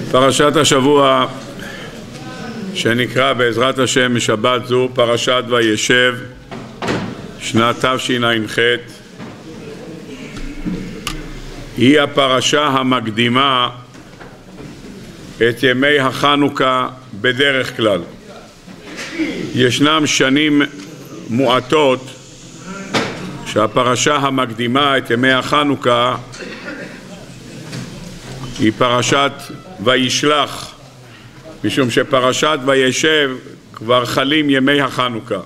פרשת השבוע שנקרא בעזרת השם משבת זו פרשת וישב, שנת תשע"ח. היא הפרשה המקדימה את ימי החנוכה בדרך כלל. ישנם שנים מועטות שהפרשה המקדימה את ימי החנוכה היא פרשת וישלח, משום שפרשת וישב כבר חלים ימי החנוכה.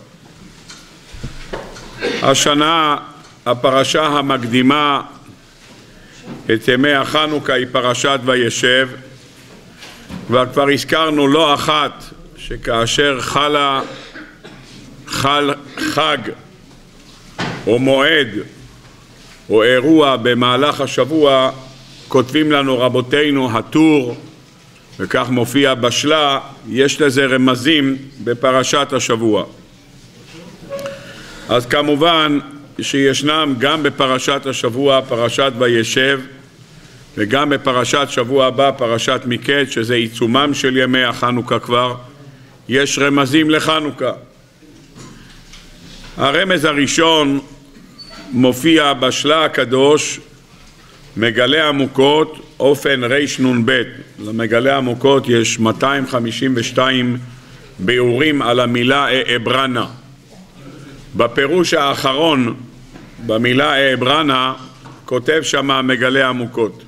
השנה הפרשה המקדימה את ימי החנוכה היא פרשת וישב. כבר הזכרנו לא אחת שכאשר חל חג או מועד או אירוע במהלך השבוע, כותבים לנו רבותינו הטור, וכך מופיע בשלה, יש לזה רמזים בפרשת השבוע. אז כמובן שישנם גם בפרשת השבוע פרשת וישב, וגם בפרשת שבוע הבא פרשת מקץ, שזה עיצומם של ימי החנוכה כבר, יש רמזים לחנוכה. הרמז הראשון מופיע בשלה הקדוש, מגלה עמוקות, אופן רנ"ב. למגלה עמוקות יש 252 ביאורים על המילה אברנה. בפירוש האחרון במילה אברנה כותב שם מגלה עמוקות: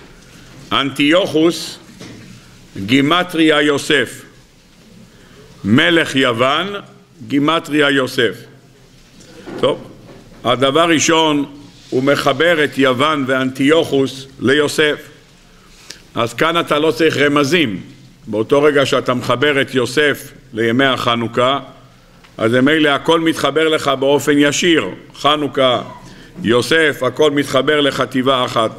אנטיוכוס גימטריה יוסף, מלך יוון גימטריה יוסף. טוב, הדבר ראשון הוא מחבר את יוון ואנטיוכוס ליוסף. אז כאן אתה לא צריך רמזים. באותו רגע שאתה מחבר את יוסף לימי החנוכה, אז ממילא הכל מתחבר לך באופן ישיר. חנוכה, יוסף, הכל מתחבר לחטיבה אחת.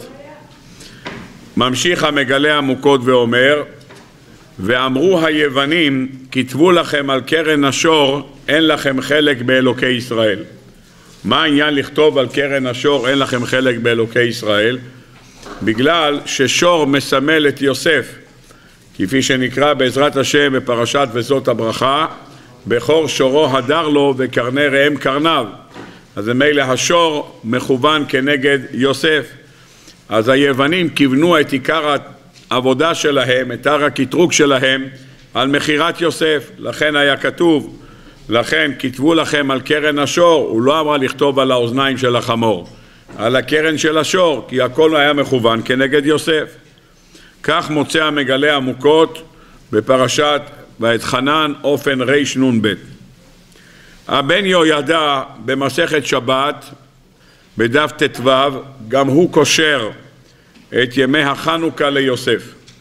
ממשיך המגלה עמוקות ואומר: ואמרו היוונים, כתבו לכם על קרן השור, אין לכם חלק באלוקי ישראל. מה העניין לכתוב על קרן השור אין לכם חלק באלוקי ישראל? בגלל ששור מסמל את יוסף, כפי שנקרא בעזרת השם בפרשת וזאת הברכה: בכור שורו הדר לו וקרני ראם קרניו. אז ממילא השור מכוון כנגד יוסף. אז היוונים כיוונו את עיקר העבודה שלהם, את עיקר הקטרוג שלהם, על מכירת יוסף. לכן היה כתוב, לכן כתבו לכם על קרן השור. הוא לא אמר לכתוב על האוזניים של החמור, על הקרן של השור, כי הכל היה מכוון כנגד יוסף. כך מוצא המגלה עמוקות בפרשת ואתחנן אופן רנ"ב. הבן יהוידע במסכת שבת בדף ט"ו גם הוא קושר את ימי החנוכה ליוסף.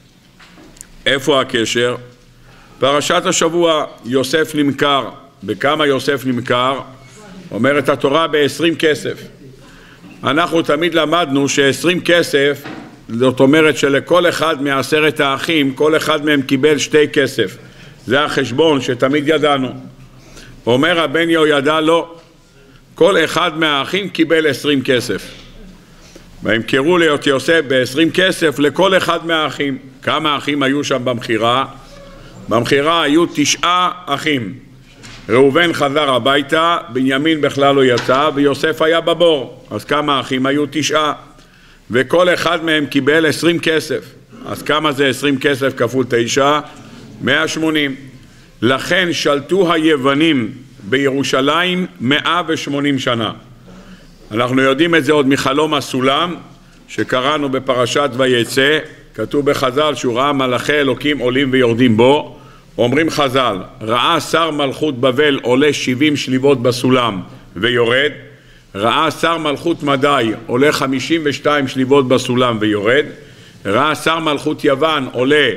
איפה הקשר? פרשת השבוע יוסף נמכר. בכמה יוסף נמכר? אומרת התורה ב20 כסף. אנחנו תמיד למדנו ש20 כסף, זאת אומרת שלכל אחד מ10 האחים, כל אחד מהם קיבל 2 כסף. זה החשבון שתמיד ידענו. אומר הבן יהוידע לא, כל אחד מהאחים קיבל 20 כסף. והמכרו להיות יוסף ב20 כסף לכל אחד מהאחים. כמה אחים היו שם במכירה? במכירה היו 9 אחים. ראובן חזר הביתה, בנימין בכלל לא יצא, ויוסף היה בבור. אז כמה אחים היו? 9. וכל אחד מהם קיבל 20 כסף. אז כמה זה 20 כסף כפול 9? 180. לכן שלטו היוונים בירושלים 180 שנה. אנחנו יודעים את זה עוד מחלום הסולם שקראנו בפרשת ויצא. כתוב בחז"ל שהוא ראה מלאכי אלוקים עולים ויורדים בו. אומרים חז"ל, ראה שר מלכות בבל עולה 70 שליבות בסולם ויורד, ראה שר מלכות מדי עולה 52 שליבות בסולם ויורד, ראה שר מלכות יוון עולה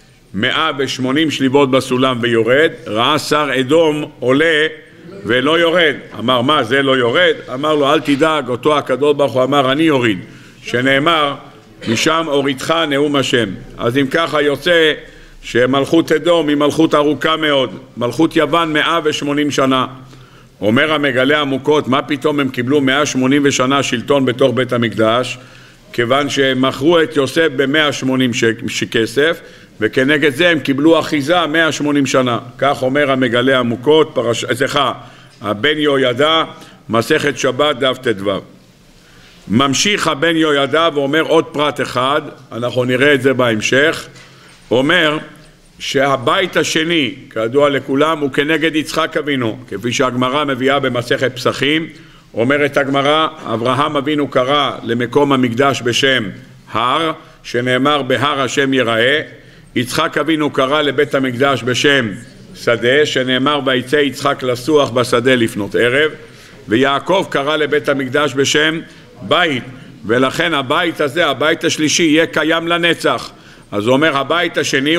180 שליבות בסולם ויורד, ראה שר אדום עולה ולא יורד. אמר, מה זה לא יורד? אמר לו, אל תדאג, אותו הקדוש ברוך הוא אמר אני יוריד, שנאמר משם הורידך נאום השם. אז אם ככה יוצא שמלכות אדום היא מלכות ארוכה מאוד, מלכות יוון 180 שנה. אומר המגלה עמוקות, מה פתאום הם קיבלו 180 שנה שלטון בתוך בית המקדש? כיוון שהם מכרו את יוסף ב-180 כסף, וכנגד זה הם קיבלו אחיזה 180 שנה. כך אומר המגלה עמוקות, הבן יהוידע, מסכת שבת דף ט"ו. ממשיך הבן יהוידע ואומר עוד פרט אחד, אנחנו נראה את זה בהמשך, אומר שהבית השני, כידוע לכולם, הוא כנגד יצחק אבינו, כפי שהגמרא מביאה במסכת פסחים. אומרת הגמרא, אברהם אבינו קרא למקום המקדש בשם הר, שנאמר בהר השם יראה. יצחק אבינו קרא לבית המקדש בשם שדה, שנאמר ויצא יצחק לסוח בשדה לפנות ערב. ויעקב קרא לבית המקדש בשם בית, ולכן הבית הזה, הבית השלישי, יהיה קיים לנצח. אז הוא אומר הבית השני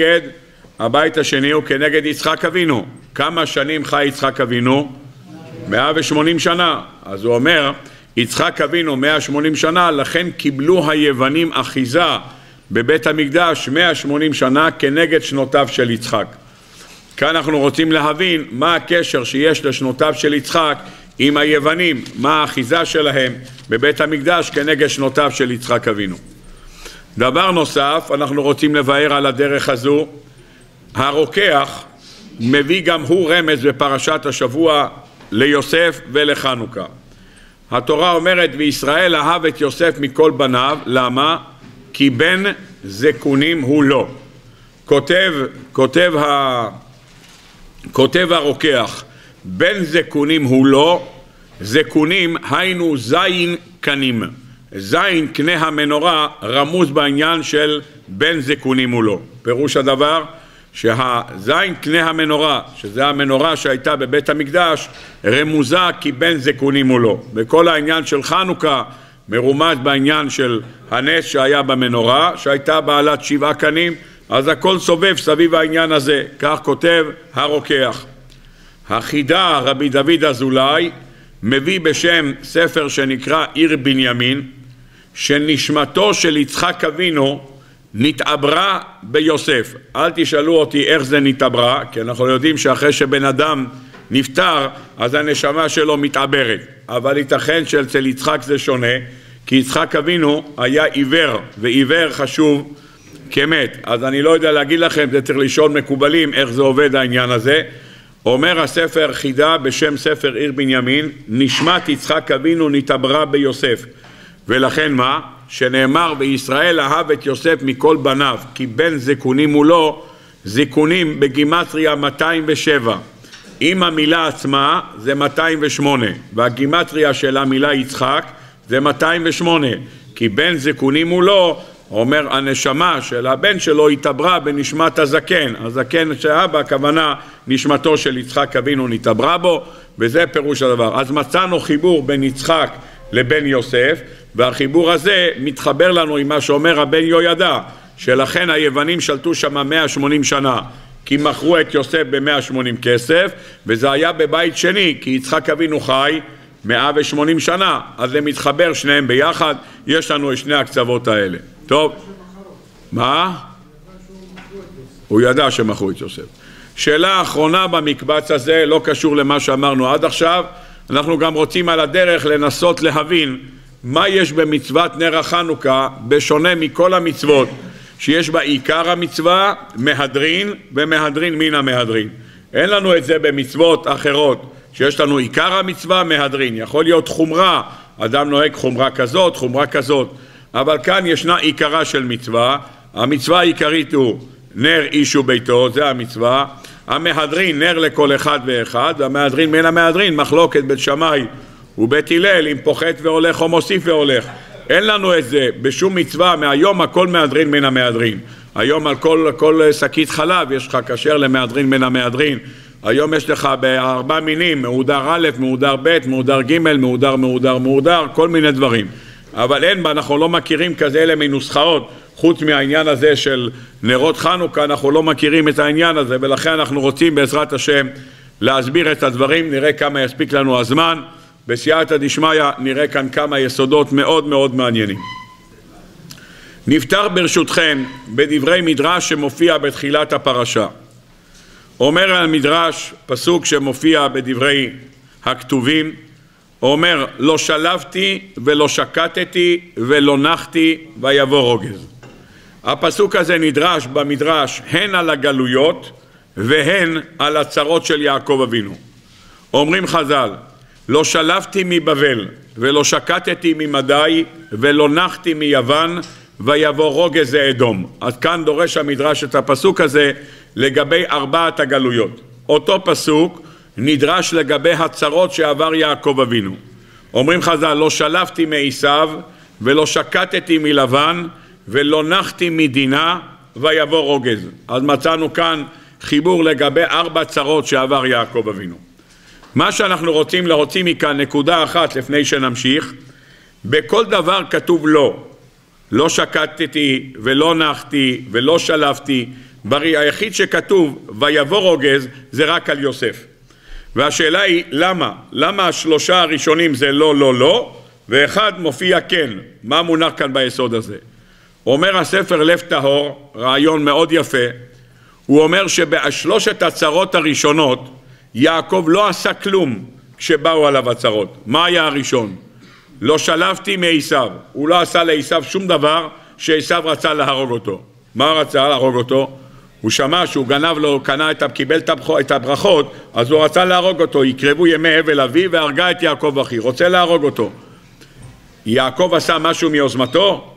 הוא כנגד יצחק אבינו. כמה שנים חי יצחק אבינו? 180 שנה. אז הוא אומר יצחק אבינו 180 שנה, לכן קיבלו היוונים אחיזה בבית המקדש 180 שנה כנגד שנותיו של יצחק. כאן אנחנו רוצים להבין מה הקשר שיש לשנותיו של יצחק עם היוונים, מה האחיזה שלהם בבית המקדש כנגד שנותיו של יצחק אבינו. דבר נוסף, אנחנו רוצים לבאר על הדרך הזו, הרוקח מביא גם הוא רמז בפרשת השבוע ליוסף ולחנוכה. התורה אומרת וישראל אהב את יוסף מכל בניו, למה? כי בן זקונים הוא לא. כותב הרוקח, בן זקונים הוא לא, זקונים היינו זין קנים. זין קנה המנורה רמוז בעניין של בן זקונים הוא לא. פירוש הדבר שהזין קנה המנורה, שזה המנורה שהייתה בבית המקדש, רמוזה כי בן זקונים הוא לא. וכל העניין של חנוכה מרומז בעניין של הנס שהיה במנורה, שהייתה בעלת 7 קנים, אז הכל סובב סביב העניין הזה. כך כותב הרוקח. החידה רבי דוד אזולאי מביא בשם ספר שנקרא עיר בנימין, שנשמתו של יצחק אבינו נתעברה ביוסף. אל תשאלו אותי איך זה נתעברה, כי אנחנו יודעים שאחרי שבן אדם נפטר אז הנשמה שלו מתעברת, אבל ייתכן שאצל יצחק זה שונה, כי יצחק אבינו היה עיוור, ועיוור חשוב כמת. אז אני לא יודע להגיד לכם, זה צריך לשאול מקובלים איך זה עובד העניין הזה. אומר הספר חידה בשם ספר עיר בנימין, נשמת יצחק אבינו נתעברה ביוסף. ולכן מה? שנאמר וישראל אהב את יוסף מכל בניו, כי בן זקונים הוא לא, זקונים בגימטריה 207. עם המילה עצמה זה 208, והגימטריה של המילה יצחק זה 208, כי בן זקונים הוא לא, אומר הנשמה של הבן שלו התעברה בנשמת הזקן. הזקן שאבא, הכוונה נשמתו של יצחק אבינו נתעברה בו, וזה פירוש הדבר. אז מצאנו חיבור בין יצחק לבין יוסף, והחיבור הזה מתחבר לנו עם מה שאומר הבן יהוידע, שלכן היוונים שלטו שם 180 שנה, כי מכרו את יוסף ב-180 כסף, וזה היה בבית שני, כי יצחק אבינו חי 180 שנה, אז זה מתחבר שניהם ביחד, יש לנו את שני הקצוות האלה. טוב, מה? הוא ידע שמכרו את יוסף. שאלה אחרונה במקבץ הזה, לא קשור למה שאמרנו עד עכשיו, אנחנו גם רוצים על הדרך לנסות להבין מה יש במצוות נר החנוכה בשונה מכל המצוות שיש בה עיקר המצווה, מהדרין ומהדרין מן המהדרין. אין לנו את זה במצוות אחרות שיש לנו עיקר המצווה, מהדרין. יכול להיות חומרה, אדם נוהג חומרה כזאת, חומרה כזאת, אבל כאן ישנה עיקרה של מצווה. המצווה העיקרית הוא נר איש וביתו, זה המצווה. המהדרין נר לכל אחד ואחד, והמהדרין מן המהדרין מחלוקת בית שמאי ובית הלל אם פוחת והולך או מוסיף והולך. אין לנו את זה בשום מצווה. מהיום הכל מהדרין מן המהדרין. היום על כל שקית חלב יש לך כשר למהדרין מן המהדרין. היום יש לך ב4 מינים, מהודר א', מהודר ב', מהודר ג', מהודר, כל מיני דברים. אבל אין בה, אנחנו לא מכירים כזה אלה מנוסחאות, חוץ מהעניין הזה של נרות חנוכה, אנחנו לא מכירים את העניין הזה, ולכן אנחנו רוצים בעזרת השם להסביר את הדברים. נראה כמה יספיק לנו הזמן. בסייעתא דשמיא נראה כאן כמה יסודות מאוד מאוד מעניינים. נפתח ברשותכם בדברי מדרש שמופיע בתחילת הפרשה. אומר המדרש, פסוק שמופיע בדברי הכתובים, אומר לא שלבתי ולא שקטתי ולא נחתי ויבוא רוגז. הפסוק הזה נדרש במדרש הן על הגלויות והן על הצרות של יעקב אבינו. אומרים חז"ל, לא שלבתי מבבל ולא שקטתי ממדי ולא נחתי מיוון ויבוא רוגז לאדום. אז כאן דורש המדרש את הפסוק הזה לגבי 4 הגלויות. אותו פסוק נדרש לגבי הצרות שעבר יעקב אבינו. אומרים חז"ל, לא שלבתי מעשיו ולא שקטתי מלבן ולא נחתי מדינה ויבוא רוגז. אז מצאנו כאן חיבור לגבי 4 צרות שעבר יעקב אבינו. מה שאנחנו רוצים להוציא מכאן נקודה אחת לפני שנמשיך, בכל דבר כתוב לא שקטתי ולא נחתי ולא שלבתי, היחיד שכתוב ויבוא רוגז זה רק על יוסף. והשאלה היא למה 3 הראשונים זה לא ואחד מופיע כן? מה מונח כאן ביסוד הזה? אומר הספר לב טהור, רעיון מאוד יפה, הוא אומר שבשלושת הצרות הראשונות יעקב לא עשה כלום כשבאו עליו הצרות. מה היה הראשון? לא שלבתי מעשיו, הוא לא עשה לעשיו שום דבר שעשיו רצה להרוג אותו. מה רצה להרוג אותו? הוא שמע שהוא גנב לו, קיבל את הברכות, אז הוא רצה להרוג אותו. יקרבו ימי אבל אביו והרגה את יעקב אחי, רוצה להרוג אותו. יעקב עשה משהו מיוזמתו?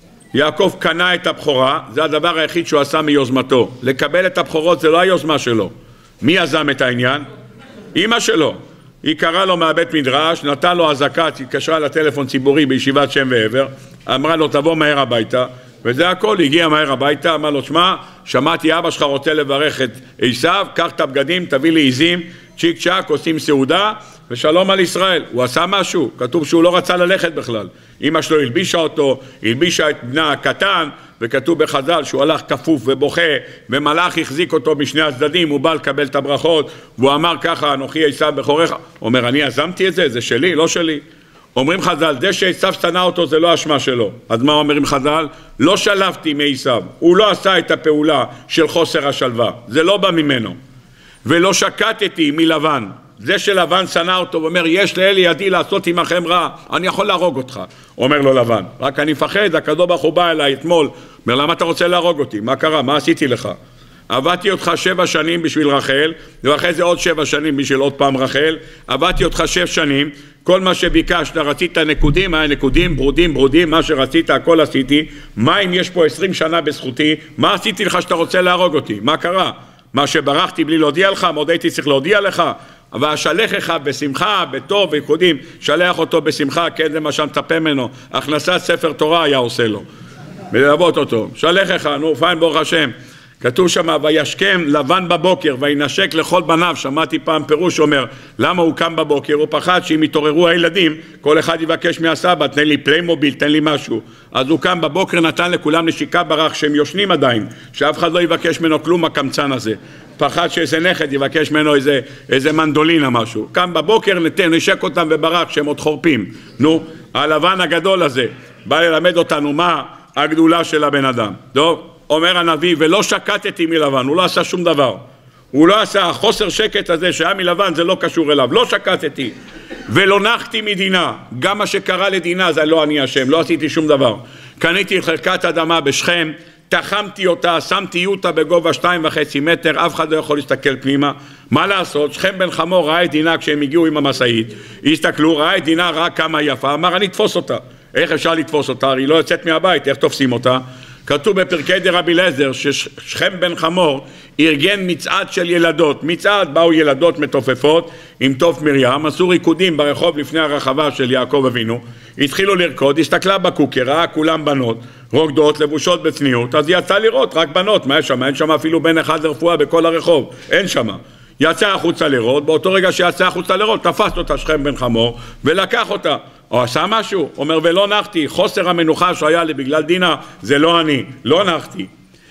יעקב קנה את הבכורה, זה הדבר היחיד שהוא עשה מיוזמתו. לקבל את הבכורות זה לא היוזמה שלו. מי יזם את העניין? אמא שלו. היא קראה לו מהבית מדרש, נתן לו הזקה, התקשרה לטלפון ציבורי בישיבת שם ועבר, אמרה לו תבוא מהר הביתה, וזה הכל, הגיע מהר הביתה, אמר לו שמע, שמעתי אבא שלך רוצה לברך את עשיו, קח את הבגדים, תביא לי עזים, צ'יק צ'ק, עושים סעודה, ושלום על ישראל. הוא עשה משהו, כתוב שהוא לא רצה ללכת בכלל. אמא שלו הלבישה אותו, הלבישה את בנה הקטן, וכתוב בחז"ל שהוא הלך כפוף ובוכה, ומלאך החזיק אותו משני הצדדים, הוא בא לקבל את הברכות, והוא אמר ככה, אנוכי עשיו בכורך. אומר, אני יזמתי את זה, זה שלי, לא שלי. אומרים חז"ל, זה שעשיו שנא אותו זה לא אשמה שלו. אז מה אומרים חז"ל? לא שלבתי מעשיו, הוא לא עשה את הפעולה של חוסר השלווה, זה לא בא ממנו. ולא שקטתי מלבן, זה שלבן שנא אותו ואומר, יש לאל ידי לעשות עמכם רע, אני יכול להרוג אותך. אומר לו לבן, רק אני מפחד, הקדוש ברוך הוא בא אליי אתמול, אומר, למה אתה רוצה להרוג אותי? מה קרה? מה עשיתי לך? עבדתי אותך 7 שנים בשביל רחל, ואחרי זה עוד 7 שנים בשביל עוד פעם רחל, עבדתי אותך 6 שנים, כל מה שביקשת, רצית נקודים, היה נקודים, ברודים, מה שרצית, הכל עשיתי. מה אם יש פה 20 שנה בזכותי? מה עשיתי לך שאתה רוצה להרוג אותי? מה קרה? מה שברחתי בלי להודיע לך, עוד הייתי צריך להודיע לך? אבל אשלחך בשמחה, בטוב ויקודים, שלח אותו בשמחה, כן זה מה שמצפה ממנו, הכנסת ספר תורה היה עושה לו, וללוות אותו, שלחך, נו פיין ברוך השם. כתוב שם, וישכם לבן בבוקר וינשק לכל בניו. שמעתי פעם פירוש אומר, למה הוא קם בבוקר? הוא פחד שאם יתעוררו הילדים, כל אחד יבקש מהסבא, תן לי פליימוביל, תן לי משהו. אז הוא קם בבוקר, נתן לכולם נשיקה ברח, שהם יושנים עדיין, שאף אחד לא יבקש ממנו כלום הקמצן הזה. פחד שאיזה נכד יבקש ממנו איזה מנדולינה משהו. קם בבוקר, נשק אותם וברח, שהם עוד חורפים. נו, הלבן הגדול הזה, בא ללמד אותנו מה הגדולה של הבן אדם. טוב? אומר הנביא, ולא שקטתי מלבן, הוא לא עשה שום דבר. הוא לא עשה, החוסר שקט הזה שהיה מלבן זה לא קשור אליו, לא שקטתי. ולא נחתי מדינה, גם מה שקרה לדינה זה לא אני אשם, לא עשיתי שום דבר. קניתי חלקת אדמה בשכם, תחמתי אותה, שמתי אותה בגובה 2.5 מטר, אף אחד לא יכול להסתכל פנימה. מה לעשות? שכם בן חמור ראה את דינה כשהם הגיעו עם המשאית, הסתכלו, ראה את דינה, ראה כמה יפה, אמר אני אתפוס אותה. איך אפשר לתפוס אותה? היא לא יוצאת מהבית, איך תופסים אותה? כתוב בפרקי דרבי אליעזר ששכם בן חמור ארגן מצעד של ילדות. מצעד, באו ילדות מתופפות עם תוף מרים, עשו ריקודים ברחוב לפני הרחבה של יעקב אבינו, התחילו לרקוד, הסתכלה בקוקר, ראה כולם בנות, רוקדות, לבושות בצניעות, אז יצא לראות רק בנות. מה יש שם? אין שם אפילו בן אחד לרפואה בכל הרחוב, אין שם. יצא החוצה לראות, באותו רגע שיצא החוצה לראות, תפס אותה שכם בן חמור ולקח אותה. או עשה משהו, אומר ולא נחתי, חוסר המנוחה שהיה לי בגלל דינה, זה לא אני, לא נחתי.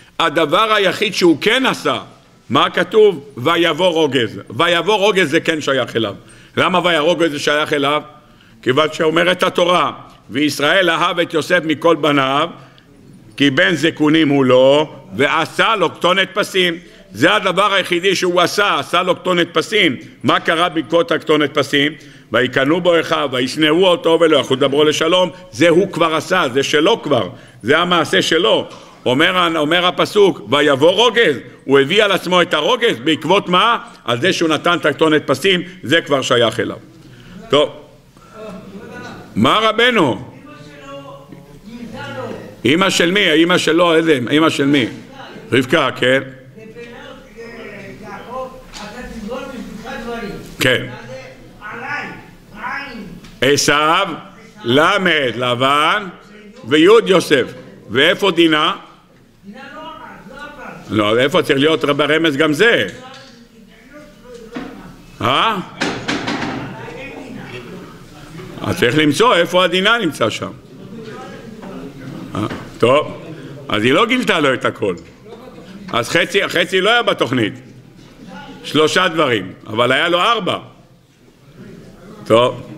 הדבר היחיד שהוא כן עשה, מה כתוב? ויבוא רוגז. ויבוא רוגז זה כן שייך אליו. למה ויבוא רוגז זה שייך אליו? כיוון שאומרת התורה, וישראל אהב את יוסף מכל בניו, כי בן זקונים הוא לא, ועשה לו כתונת פסים. זה הדבר היחידי שהוא עשה לו כתונת פסים. מה קרה בעקבות הכתונת פסים? ויקנו בו אחיו, וישנאו אותו ולא יכלו לדברו לשלום. זה הוא כבר עשה, זה שלו כבר, זה המעשה שלו. אומר הפסוק, ויבוא רוגז, הוא הביא על עצמו את הרוגז, בעקבות מה? על זה שהוא נתן תקטונת פסים, זה כבר שייך אליו. טוב, מה רבנו? אמא של מי? אמא שלו, איזה? אמא של מי? רבקה, כן? כן. עשיו, למד, לבן, ויוד יוסף. ואיפה דינה? לא, איפה צריך להיות ברמז גם זה? אז צריך למצוא איפה הדינה נמצא שם. טוב, אז היא לא גילתה לו את הכל. אז חצי לא היה בתוכנית. 3 דברים, אבל היה לו 4. טוב.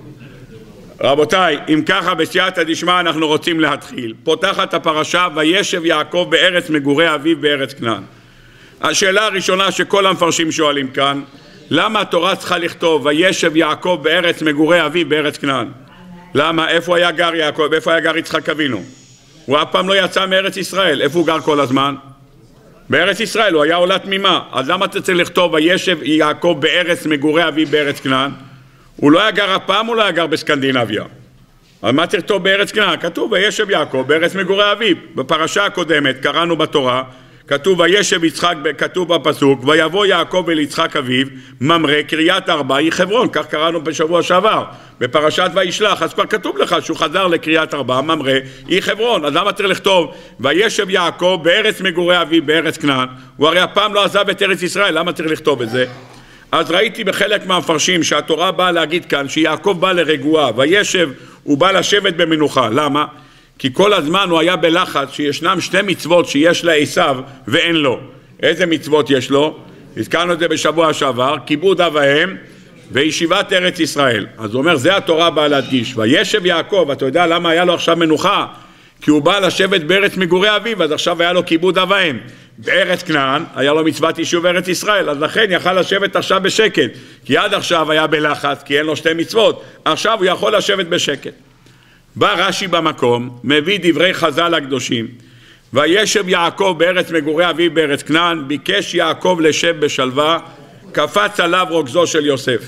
רבותיי, אם ככה בסייעתא דשמיא אנחנו רוצים להתחיל. פותחת הפרשה, וישב יעקב בארץ מגורי אביו בארץ כנען. השאלה הראשונה שכל המפרשים שואלים כאן, למה התורה צריכה לכתוב וישב יעקב בארץ מגורי אביו בארץ כנען? למה? איפה היה גר יעקב? איפה היה גר יצחק אבינו? הוא אף פעם לא יצא מארץ ישראל. איפה הוא גר כל הזמן? בארץ ישראל, הוא היה עולה תמימה. אז למה אתה צריך לכתוב וישב יעקב בארץ מגורי אביו בארץ כנען? הוא לא היה גר אף פעם, הוא לא היה גר בסקנדינביה. אז מה תכתוב בארץ כנען? כתוב וישב יעקב בארץ מגורי אביו. בפרשה הקודמת קראנו בתורה, כתוב וישב יצחק, כתוב בפסוק, ויבוא יעקב אל יצחק אביו, ממרא קריית ארבע היא חברון, כך קראנו בשבוע שעבר, בפרשת וישלח, אז כבר כתוב לך שהוא חזר לקריית ארבע, ממרא היא חברון. אז למה צריך לכתוב וישב יעקב בארץ מגורי אביו בארץ כנען? הוא הרי הפעם לא עזב את ארץ ישראל, למה צריך לכתוב את זה? אז ראיתי בחלק מהמפרשים שהתורה באה להגיד כאן שיעקב בא לרגועה, וישב הוא בא לשבת במנוחה. למה? כי כל הזמן הוא היה בלחץ שישנם 2 מצוות שיש לעשיו ואין לו. איזה מצוות יש לו? הזכרנו את זה בשבוע שעבר, כיבוד אב ואם וישיבת ארץ ישראל. אז הוא אומר, זה התורה באה להדגיש. וישב יעקב, אתה יודע למה היה לו עכשיו מנוחה? כי הוא בא לשבת בארץ מגורי אביו, אז עכשיו היה לו כיבוד אב ואם. בארץ כנען היה לו מצוות יישוב ארץ ישראל, אז לכן יכל לשבת עכשיו בשקט, כי עד עכשיו היה בלחץ, כי אין לו 2 מצוות, עכשיו הוא יכול לשבת בשקט. בא רש"י במקום, מביא דברי חז"ל הקדושים, וישב יעקב בארץ מגורי אביו בארץ כנען, ביקש יעקב לשב בשלווה, קפץ עליו רוגזו של יוסף.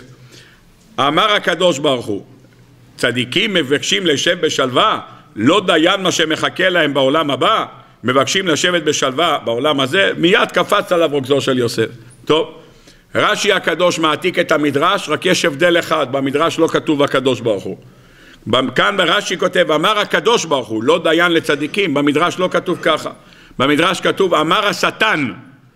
אמר הקדוש ברוך הוא, צדיקים מבקשים לשב בשלווה, לא דיין מה שמחכה להם בעולם הבא, מבקשים לשבת בשלווה בעולם הזה, מיד קפץ עליו רוגזו של יוסף. טוב, רש"י הקדוש מעתיק את המדרש, רק יש הבדל אחד, במדרש לא כתוב הקדוש ברוך הוא. כאן ברש"י כותב, אמר הקדוש ברוך הוא, לא דיין לצדיקים, במדרש לא כתוב ככה. במדרש כתוב, אמר השטן,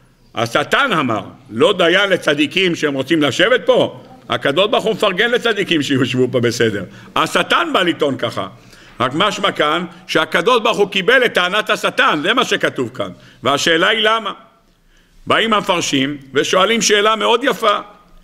השטן אמר, לא דיין לצדיקים שהם רוצים לשבת פה, הקדוש ברוך הוא מפרגן לצדיקים שיושבו פה בסדר. השטן בא לטעון ככה. רק משמע כאן שהקדוש ברוך הוא קיבל את טענת השטן, זה מה שכתוב כאן. והשאלה היא למה? באים המפרשים ושואלים שאלה מאוד יפה.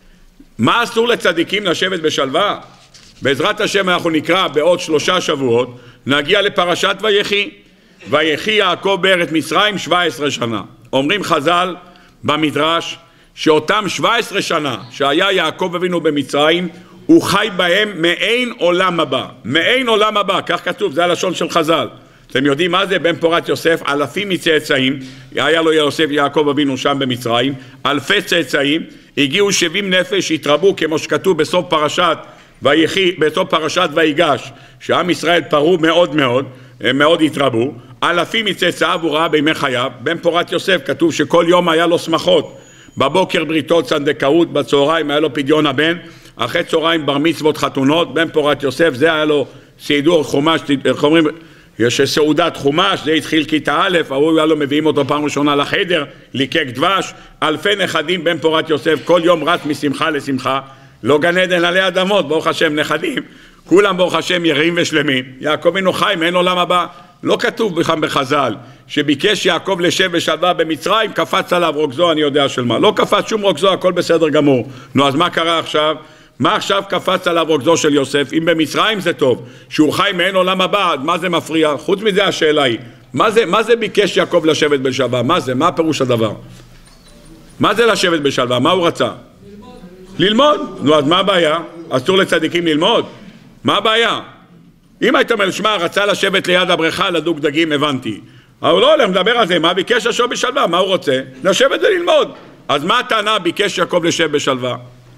מה אסור לצדיקים לשבת בשלווה? בעזרת השם אנחנו נקרא בעוד 3 שבועות, נגיע לפרשת ויחי. ויחי יעקב בארץ מצרים 17 שנה. אומרים חז"ל במדרש שאותם 17 שנה שהיה יעקב אבינו במצרים, הוא חי בהם מעין עולם הבא. מעין עולם הבא, כך כתוב, זה הלשון של חז"ל. אתם יודעים מה זה? בן פורת יוסף, אלפים מצאצאים, היה לו יוסף יעקב אבינו שם במצרים, אלפי צאצאים, הגיעו 70 נפש, התרבו כמו שכתוב בסוף פרשת ויחי, בסוף פרשת ויגש, שעם ישראל פרו מאוד מאוד, הם מאוד התרבו, אלפים מצאצאיו הוא ראה בימי חייו. בן פורת יוסף כתוב שכל יום היה לו שמחות, בבוקר בריתות צנדקאות, בצהריים היה לו פדיון הבן, אחרי צהריים בר מצוות חתונות. בן פורת יוסף זה היה לו סידור חומש, איך אומרים, יש סעודת חומש, זה התחיל כיתה א', ההוא היה לו מביאים אותו פעם ראשונה לחדר, ליקק דבש, אלפי נכדים. בן פורת יוסף כל יום רץ משמחה לשמחה, לא גן עדן עלי אדמות, ברוך השם נכדים, כולם ברוך השם יראים ושלמים. יעקב אבינו חי מאין עולם הבא. לא כתוב בכלל בחז"ל שביקש יעקב לשב בשלווה במצרים, קפץ עליו רוגזו, אני יודע של מה. לא קפץ שום רוגזו, הכל בסדר גמור. נו, אז מה קרה עכשיו? מה עכשיו קפץ עליו רוגזו של יוסף? אם במצרים זה טוב, שהוא חי מאין עולם הבא, מה זה מפריע? חוץ מזה השאלה היא, מה זה ביקש יעקב לשבת בשלווה? מה זה? מה פירוש הדבר? מה זה לשבת בשלווה? מה הוא רצה? ללמוד. נו, אז מה הבעיה? אסור לצדיקים ללמוד? מה הבעיה? אם היית אומר, שמע, רצה לשבת ליד הבריכה לדוג דגים, הבנתי. אבל לא הולך, מדבר על זה, מה ביקש יעקב בשלווה? מה הוא רוצה? לשבת וללמוד. אז מה הטענה ביקש יעקב לשב בשלווה?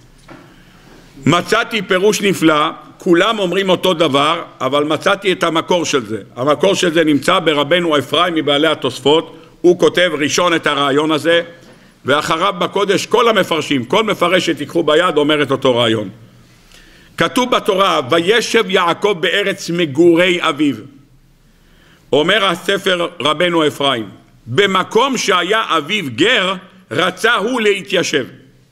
מצאתי פירוש נפלא, כולם אומרים אותו דבר, אבל מצאתי את המקור של זה. המקור של זה נמצא ברבנו אפרים מבעלי התוספות, הוא כותב ראשון את הרעיון הזה, ואחריו בקודש כל המפרשים, כל מפרש שתיקחו ביד אומר את אותו רעיון. כתוב בתורה, וישב יעקב בארץ מגורי אביו. אומר הספר רבנו אפרים, במקום שהיה אביו גר, רצה הוא להתיישב.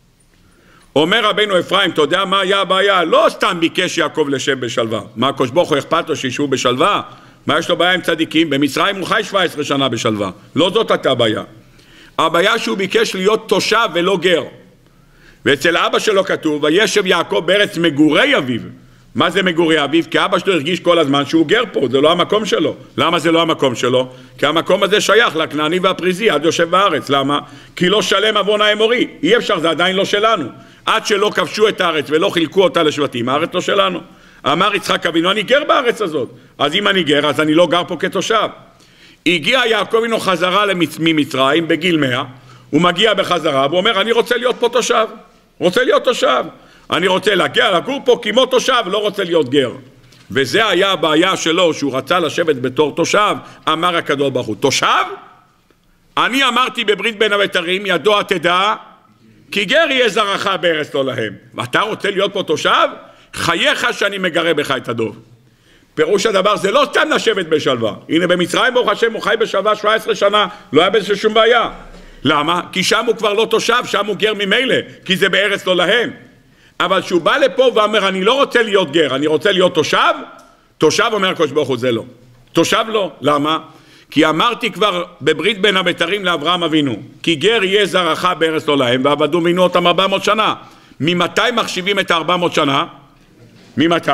אומר רבנו אפרים, אתה יודע מה היה הבעיה? לא סתם ביקש יעקב לשב בשלווה. מה, הקדוש ברוך הוא אכפת לו שישבו בשלווה? מה יש לו בעיה עם צדיקים? במצרים הוא חי 17 שנה בשלווה. לא זאת הייתה הבעיה. הבעיה שהוא ביקש להיות תושב ולא גר. ואצל אבא שלו כתוב, וישב יעקב בארץ מגורי אביו. מה זה מגורי אביו? כי אבא שלו הרגיש כל הזמן שהוא גר פה, זה לא המקום שלו. למה זה לא המקום שלו? כי המקום הזה שייך לכנעני והפריזי, עד יושב בארץ. למה? כי לא שלם עוון האמורי. אי אפשר, זה עדיין לא שלנו. עד שלא כבשו את הארץ ולא חילקו אותה לשבטים, הארץ לא שלנו. אמר יצחק אבינו, אני גר בארץ הזאת. אז אם אני גר, אז אני לא גר פה כתושב. הגיע יעקב אבינו חזרה ממצרים בגיל 100, הוא מגיע בחזרה, והוא אומר, אני רוצה להיות פה תושב. רוצה להיות תושב. אני רוצה להגיע, לגור פה כמו תושב, לא רוצה להיות גר. וזה היה הבעיה שלו, שהוא רצה לשבת בתור תושב, אמר הקדוש ברוך הוא, תושב? אני אמרתי בברית בין הבתרים, ידוע תדע, כי גר יהיה זרעך בארץ לא להם. ואתה רוצה להיות פה תושב? חייך שאני מגרה בך את הדוב. פירוש הדבר זה לא סתם לשבת בשלווה. הנה במצרים ברוך השם הוא חי בשלווה 17 שנה, לא היה בזה שום בעיה. למה? כי שם הוא כבר לא תושב, שם הוא גר ממילא, כי זה בארץ לא להם. אבל שהוא בא לפה ואומר, אני לא רוצה להיות גר, אני רוצה להיות תושב, תושב אומר הקדוש ברוך הוא, זה לא. תושב לא. למה? כי אמרתי כבר בברית בין הבתרים לאברהם אבינו, כי גר יהיה זרעך בארץ לא להם, ועבדו מינו אותם 400 שנה. ממתי מחשיבים את 400 שנה? ממתי?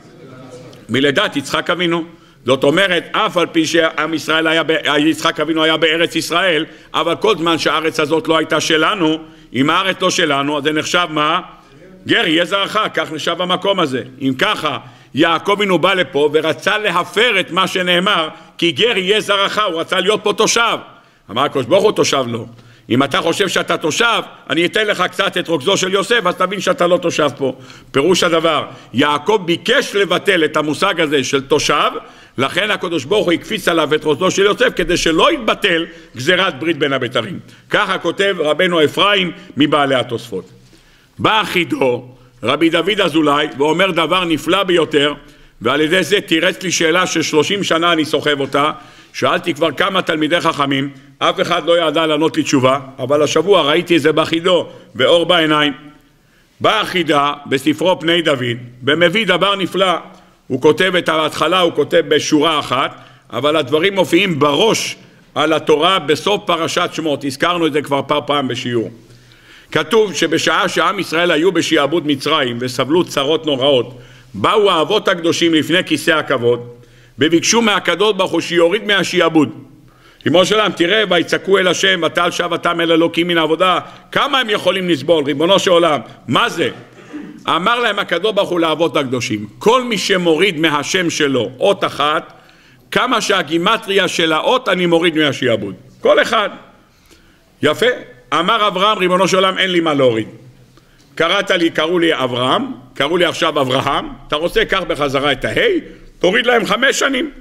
מלידת יצחק אבינו. זאת אומרת, אף על פי שעם ישראל יצחק אבינו היה בארץ ישראל, אבל כל זמן שהארץ הזאת לא הייתה שלנו, אם הארץ לא שלנו, אז זה נחשב מה? גר יהיה זרעך, כך נחשב המקום הזה. אם ככה, יעקב אבינו בא לפה ורצה להפר את מה שנאמר, כי גר יהיה זרעך, הוא רצה להיות פה תושב. אמר הקדוש ברוך הוא תושב לא. אם אתה חושב שאתה תושב, אני אתן לך קצת את רוגזו של יוסף, אז תבין שאתה לא תושב פה. פירוש הדבר, יעקב ביקש לבטל את המושג הזה של תושב, לכן הקדוש ברוך הוא הקפיץ עליו את רוגזו של יוסף, כדי שלא יתבטל גזירת ברית בין הבתרים. ככה כותב רבנו אפרים מבעלי התוספות. בא חידו, רבי דוד אזולאי, ואומר דבר נפלא ביותר, ועל ידי זה תירץ לי שאלה של 30 שנה אני סוחב אותה, שאלתי כבר כמה תלמידי חכמים, אף אחד לא ידע לענות לי תשובה, אבל השבוע ראיתי את זה בחידו, באור בעיניים. בא החידה בספרו פני דוד, ומביא דבר נפלא, הוא כותב את ההתחלה, הוא כותב בשורה אחת, אבל הדברים מופיעים בראש על התורה בסוף פרשת שמות, הזכרנו את זה כבר פעם בשיעור. כתוב שבשעה שעם ישראל היו בשעבוד מצרים וסבלו צרות נוראות, באו האבות הקדושים לפני כיסא הכבוד, וביקשו מהקדוש ברוך הוא שיוריד מהשעבוד. ריבונו של עולם, תראה, ויצעקו אל השם, ותעל שבתם אל אלוקים מן העבודה, כמה הם יכולים לסבול, ריבונו של עולם, מה זה? אמר להם הקדוש ברוך הוא לאבות הקדושים, כל מי שמוריד מהשם שלו אות אחת, כמה שהגימטריה של האות אני מוריד מהשעבוד. כל אחד. יפה. אמר אברהם, ריבונו של עולם, אין לי מה להוריד. קראו לי אברהם, קראו לי עכשיו אברהם, אתה רוצה, קח בחזרה את ההי, תוריד להם 5 שנים.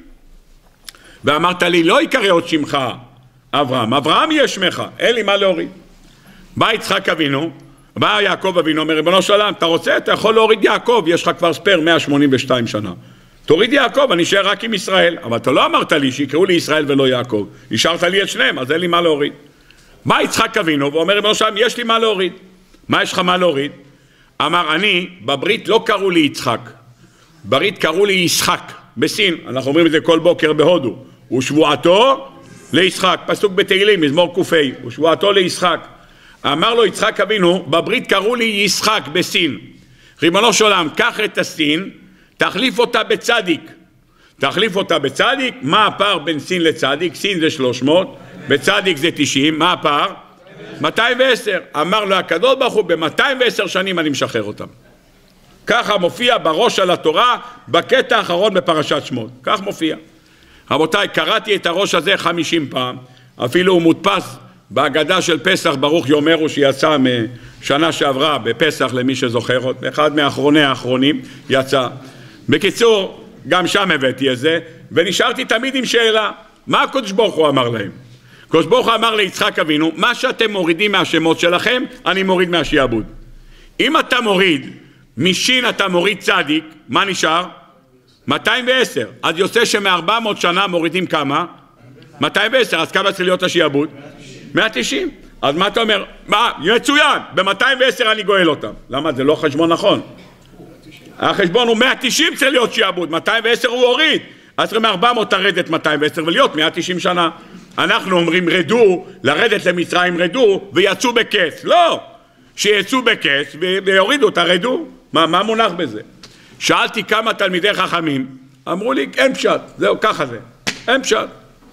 ואמרת לי, לא יקרא עוד שמך אברהם, אברהם יהיה שמך, אין לי מה להוריד. בא יצחק אבינו, בא יעקב אבינו, אומר, ריבונו של עולם, אתה רוצה, אתה יכול להוריד יעקב, יש לך כבר ספר 182 שנה. תוריד יעקב, אני אשאר רק עם ישראל. אבל אתה לא אמרת לי שיקראו לי ישראל ולא יעקב. השארת לי את שניהם, אז אין לי מה להוריד. בא יצחק אבינו ואומר, ריבונו של עולם, יש לי מה להוריד. מה יש לך מה להוריד? אמר, אני, בברית לא קראו לי יצחק. ברית קראו לי ישחק, בסין. אנחנו אומרים את זה כל בוקר בהודו. ושבועתו לישחק. פסוק בתהילים, מזמור קופי. ושבועתו לישחק. אמר לו יצחק אבינו, בברית קראו לי ישחק בסין. ריבונו של עולם, קח את הסין, תחליף אותה בצדיק. תחליף אותה בצדיק. מה הפער בין סין לצדיק? סין זה 300, בצדיק זה 90. מה הפער? 210. אמר לו הקדוש ברוך הוא, ב-210 שנים אני משחרר אותם. ככה מופיע בראש של התורה, בקטע האחרון בפרשת שמות. כך מופיע. רבותיי, קראתי את הראש הזה 50 פעם, אפילו הוא מודפס בהגדה של פסח, ברוך יאמרו, שיצא משנה שעברה בפסח, למי שזוכר עוד, אחד מאחרוני האחרונים יצא. בקיצור, גם שם הבאתי את זה, ונשארתי תמיד עם שאלה, מה הקדוש ברוך הוא אמר להם? הקדוש ברוך הוא אמר ליצחק אבינו, מה שאתם מורידים מהשמות שלכם, אני מוריד מהשיעבוד. אם אתה מוריד, משין אתה מוריד צדיק, מה נשאר? 210. אז יוצא שמ-400 שנה מורידים כמה? 210. אז כמה צריך להיות השיעבוד? 190. אז מה אתה אומר? מה? מצוין, ב-210 אני גואל אותם. למה? זה לא חשבון נכון. החשבון הוא 190 צריך להיות שיעבוד, 210 הוא הוריד. אז מ-400 תרדת 210 ולהיות 190 שנה. אנחנו אומרים רדו, לרדת למצרים רדו, ויצאו בכס. לא! שיצאו בכס ויורידו את הרדו. מה מונח בזה? שאלתי כמה תלמידי חכמים, אמרו לי אין פשט, זהו, ככה זה, אין פשט.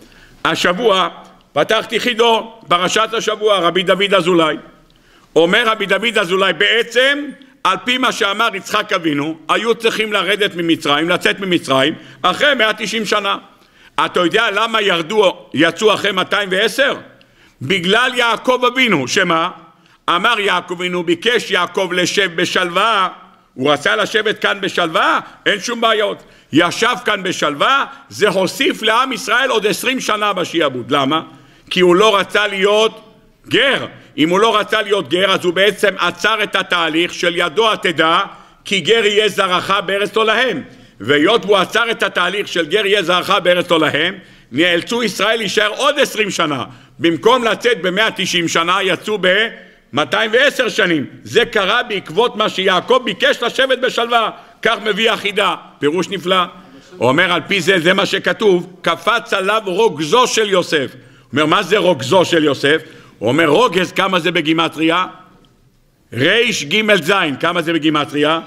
השבוע פתחתי חידו, פרשת השבוע, רבי דוד אזולאי. אומר רבי דוד אזולאי, בעצם על פי מה שאמר יצחק אבינו, היו צריכים לרדת ממצרים, לצאת ממצרים, אחרי 190 שנה. אתה יודע למה יצאו אחרי 210? בגלל יעקב אבינו, שמה? אמר יעקב אבינו, ביקש יעקב לשב בשלווה, הוא רצה לשבת כאן בשלווה, אין שום בעיות. ישב כאן בשלווה, זה הוסיף לעם ישראל עוד 20 שנה בשיעבוד. למה? כי הוא לא רצה להיות גר. אם הוא לא רצה להיות גר, אז הוא בעצם עצר את התהליך של ידוע תדע, כי גר יהיה זרעך בארץ לא להם. והיות הוא עצר את התהליך של גר יהיה זרעך בארץ לא להם, נאלצו ישראל להישאר עוד 20 שנה. במקום לצאת ב-190 שנה, יצאו ב-210 שנים. זה קרה בעקבות מה שיעקב ביקש לשבת בשלווה. כך מביא החידה, פירוש נפלא. הוא אומר על פי זה, זה מה שכתוב, קפץ עליו רוגזו של יוסף. הוא אומר, מה זה רוגזו של יוסף? הוא אומר, רוגז, כמה זה בגימטריה? ריש ג' זין, כמה זה בגימטריה?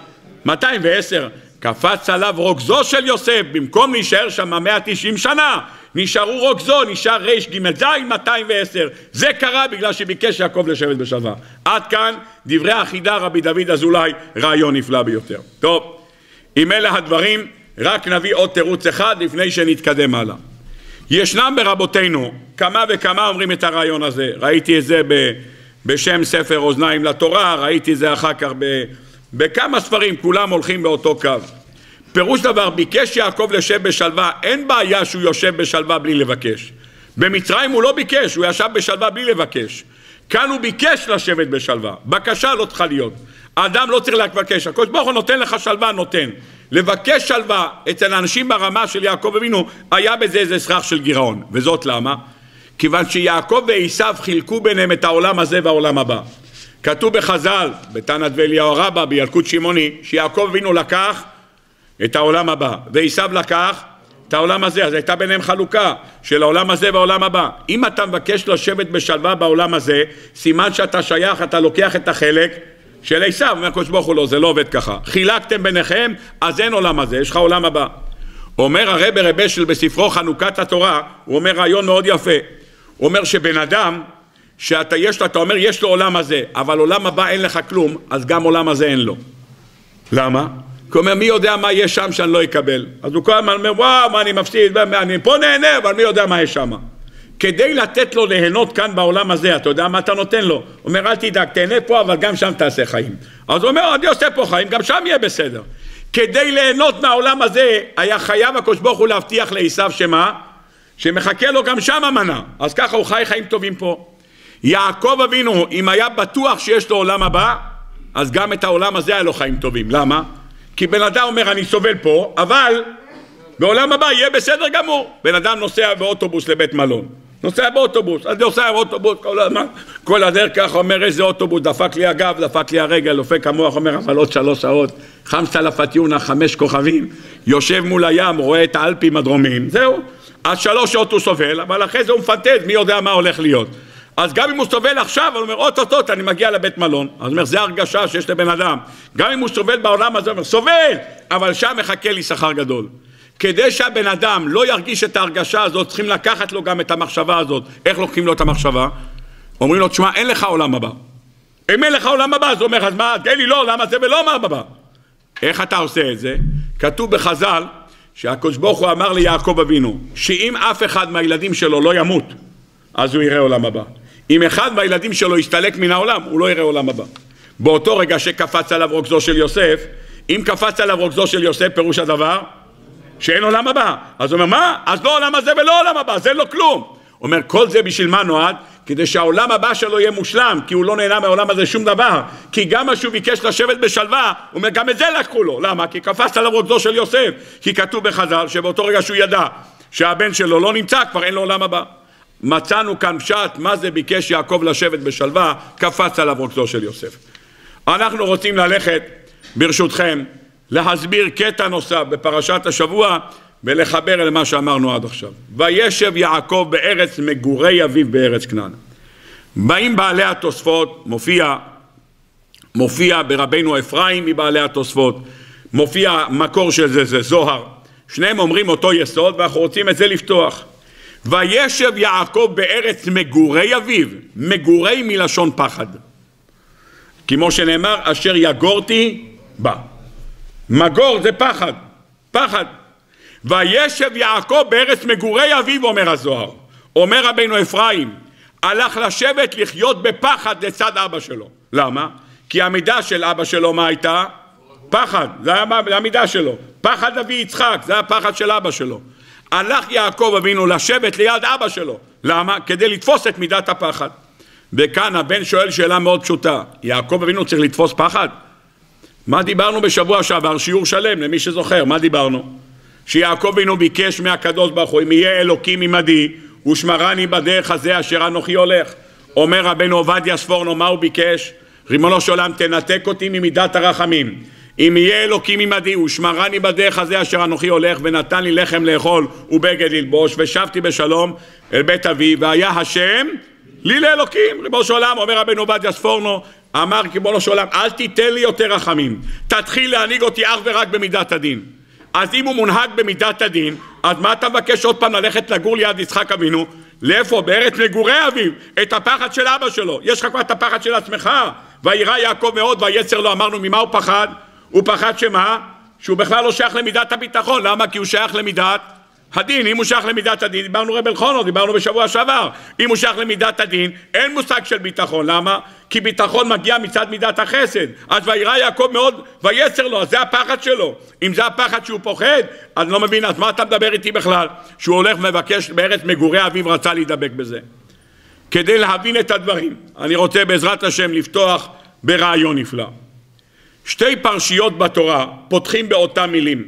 210. קפץ עליו רוגזו של יוסף, במקום להישאר שם 190 שנה, נשארו רוגזו, נשאר ריש ג' זין 210. זה קרה בגלל שביקש יעקב לשבת בשלווה. עד כאן דברי החידה רבי דוד אזולאי, רעיון נפלא ביותר. טוב, עם אלה הדברים, רק נביא עוד תירוץ אחד לפני שנתקדם הלאה. ישנם ברבותינו כמה וכמה אומרים את הרעיון הזה. ראיתי את זה בשם ספר אוזניים לתורה, ראיתי את זה אחר כך בכמה ספרים, כולם הולכים באותו קו. פירוש דבר, ביקש יעקב לשב בשלווה, אין בעיה שהוא יושב בשלווה בלי לבקש. במצרים הוא לא ביקש, הוא ישב בשלווה בלי לבקש. כאן הוא ביקש לשבת בשלווה, בקשה לא צריכה להיות. האדם לא צריך לבקש, הקדוש ברוך הוא נותן לך שלווה, נותן. לבקש שלווה אצל האנשים ברמה של יעקב אבינו, היה בזה איזה סכך של גירעון. וזאת למה? כיוון שיעקב ועשיו חילקו ביניהם את העולם הזה והעולם הבא. כתוב בחז"ל, בתנת ואליהו רבה, בילקוט שמעוני, שיעקב אבינו לקח את העולם הבא, ועשיו לקח את העולם הזה. אז הייתה ביניהם חלוקה של העולם הזה והעולם הבא. אם אתה מבקש לשבת בשלווה בעולם הזה, סימן שאתה שייך, אתה לוקח את החלק של עשיו. אומר הקדוש ברוך הוא, לא, זה לא עובד ככה. חילקתם ביניכם, אז אין עולם הזה, יש לך עולם הבא. אומר הרב אשל בספרו חנוכת התורה, הוא אומר רעיון מאוד יפה. הוא אומר שבן אדם, שאתה אומר יש לו עולם הזה, אבל עולם הבא אין לך כלום, אז גם עולם הזה אין לו. למה? כי הוא אומר, מי יודע מה יש שם שאני לא אקבל? אז הוא כל הזמן אומר, וואו, מה אני מפסיד, אני פה נהנה, אבל מי יודע מה יש שם? כדי לתת לו ליהנות כאן בעולם הזה, אתה יודע מה אתה נותן לו? הוא אומר, אל תדאג, תהנה פה, אבל גם שם תעשה חיים. אז הוא אומר, אני עושה פה חיים, גם שם יהיה בסדר. כדי ליהנות מהעולם הזה, היה חייב הקדוש ברוך הוא להבטיח לעשיו שמה? שמחכה לו גם שם המנה. אז ככה הוא חי חיים טובים פה. יעקב אבינו, אם היה בטוח שיש לו עולם הבא, אז גם את העולם הזה היה לו חיים טובים. למה? כי בן אדם אומר, אני סובל פה, אבל בעולם הבא יהיה בסדר גמור. בן אדם נוסע באוטובוס לבית מלון. נוסע באוטובוס, אז נוסע באוטובוס כל הזמן. כל הדרך ככה אומר, איזה אוטובוס, דפק לי הגב, דפק לי הרגל, דופק המוח, אומר, אבל עוד 3 שעות, 5 לפטיונה, 5 כוכבים, יושב מול הים, רואה את האלפים הדרומיים, זהו. אז 3 שעות הוא סובל, אבל אחרי זה הוא מפנטז, מי יודע מה הולך להיות. אז גם אם הוא סובל עכשיו, הוא אומר, אוטוטוט, אני מגיע לבית מלון. אז הוא אומר, זה הרגשה שיש לבן אדם. גם אם הוא סובל בעולם הזה, הוא אומר, סובל, אבל שם מחכה לי שכר גדול. כדי שהבן אדם לא ירגיש את ההרגשה הזאת, צריכים לקחת לו גם את המחשבה הזאת. איך לוקחים לו את המחשבה? אומרים לו, תשמע, אין לך עולם הבא. אם אין לך עולם הבא, אז הוא אומר, אז מה, תן לי לא, למה זה ולא מה הבא? איך אתה עושה את זה? כתוב בחז"ל שהקדוש ברוך הוא אמר ליעקב אבינו שאם אף אחד מהילדים שלו לא ימות אז הוא יראה עולם הבא. אם אחד מהילדים שלו יסתלק מן העולם הוא לא יראה עולם הבא. באותו רגע שקפץ עליו רוגזו של יוסף, אם קפץ עליו רוגזו של יוסף פירוש הדבר שאין עולם הבא. אז הוא אומר מה? אז לא עולם הזה ולא עולם הבא, זה לא כלום. הוא אומר כל זה בשביל מה נועד? כדי שהעולם הבא שלו יהיה מושלם, כי הוא לא נהנה מהעולם הזה שום דבר. כי גם מה שהוא ביקש לשבת בשלווה, הוא אומר גם את זה לקחו לו. למה? כי קפץ עליו רוגזו של יוסף. כי כתוב בחז"ל שבאותו רגע שהוא ידע שהבן שלו לא נמצא, כבר אין לו עולם הבא. מצאנו כאן פשט, מה זה ביקש יעקב לשבת בשלווה, קפץ עליו רוגזו של יוסף. אנחנו רוצים ללכת, ברשותכם, להסביר קטע נוסף בפרשת השבוע, ולחבר אל מה שאמרנו עד עכשיו. וישב יעקב בארץ מגורי אביו בארץ כנען. באים בעלי התוספות, מופיע ברבינו אפרים מבעלי התוספות, מופיע מקור של זה זוהר. שניהם אומרים אותו יסוד, ואנחנו רוצים את זה לפתוח. וישב יעקב בארץ מגורי אביו, מגורי מלשון פחד. כמו שנאמר, אשר יגורתי בה. מגור זה פחד, פחד. וישב יעקב בארץ מגורי אביו, אומר הזוהר. אומר רבינו אפרים, הלך לשבת לחיות בפחד לצד אבא שלו. למה? כי המידה של אבא שלו מה הייתה? פחד, זה היה המידה שלו. פחד אבי יצחק, זה הפחד של אבא שלו. הלך יעקב אבינו לשבת ליד אבא שלו. למה? כדי לתפוס את מידת הפחד. וכאן הבן שואל שאלה מאוד פשוטה, יעקב אבינו צריך לתפוס פחד? מה דיברנו בשבוע שעבר? שיעור שלם, למי שזוכר, מה דיברנו? שיעקב אבינו ביקש מהקדוש ברוך הוא, אם יהיה אלוקים עמדי, ושמרני בדרך הזה אשר אנוכי הולך. אומר רבנו עובדיה ספורנו, מה הוא ביקש? ריבונו של עולם, תנתק אותי ממידת הרחמים. אם יהיה אלוקים עמדי, ושמרני בדרך הזה אשר אנוכי הולך, ונתן לי לחם לאכול ובגד ללבוש, ושבתי בשלום אל בית אבי, והיה השם לי לאלוקים. ריבונו של עולם, אומר רבנו עובדיה ספורנו, אמר ריבונו של עולם, אל תיתן לי יותר רחמים, תתחיל להנהיג אותי אך ורק במידת הדין. אז אם הוא מונהג במידת הדין, אז מה אתה מבקש עוד פעם ללכת לגור ליד יצחק אבינו? לאיפה? בארץ מגורי אביו, את הפחד של אבא שלו. יש לך כבר את הפחד של עצמך. וירא יעקב מאוד ויצר לו, אמרנו ממה הוא פחד? הוא פחד שמה? שהוא בכלל לא שייך למידת הביטחון. למה? כי הוא שייך למידת הדין. אם הוא שייך למידת הדין, דיברנו רב אלחונו, דיברנו בשבוע שעבר, אם הוא שייך למידת הדין, אין מושג של ביטחון. למה? כי ביטחון מגיע מצד מידת החסד. אז וירא יעקב מאוד ויצר לו, אז זה הפחד שלו. אם זה הפחד שהוא פוחד, אז לא מבין, אז מה אתה מדבר איתי בכלל? שהוא הולך ומבקש בארץ מגורי אביו, רצה להידבק בזה. כדי להבין את הדברים, אני רוצה בעזרת השם לפתוח ברעיון נפלא. שתי פרשיות בתורה פותחים באותם מילים.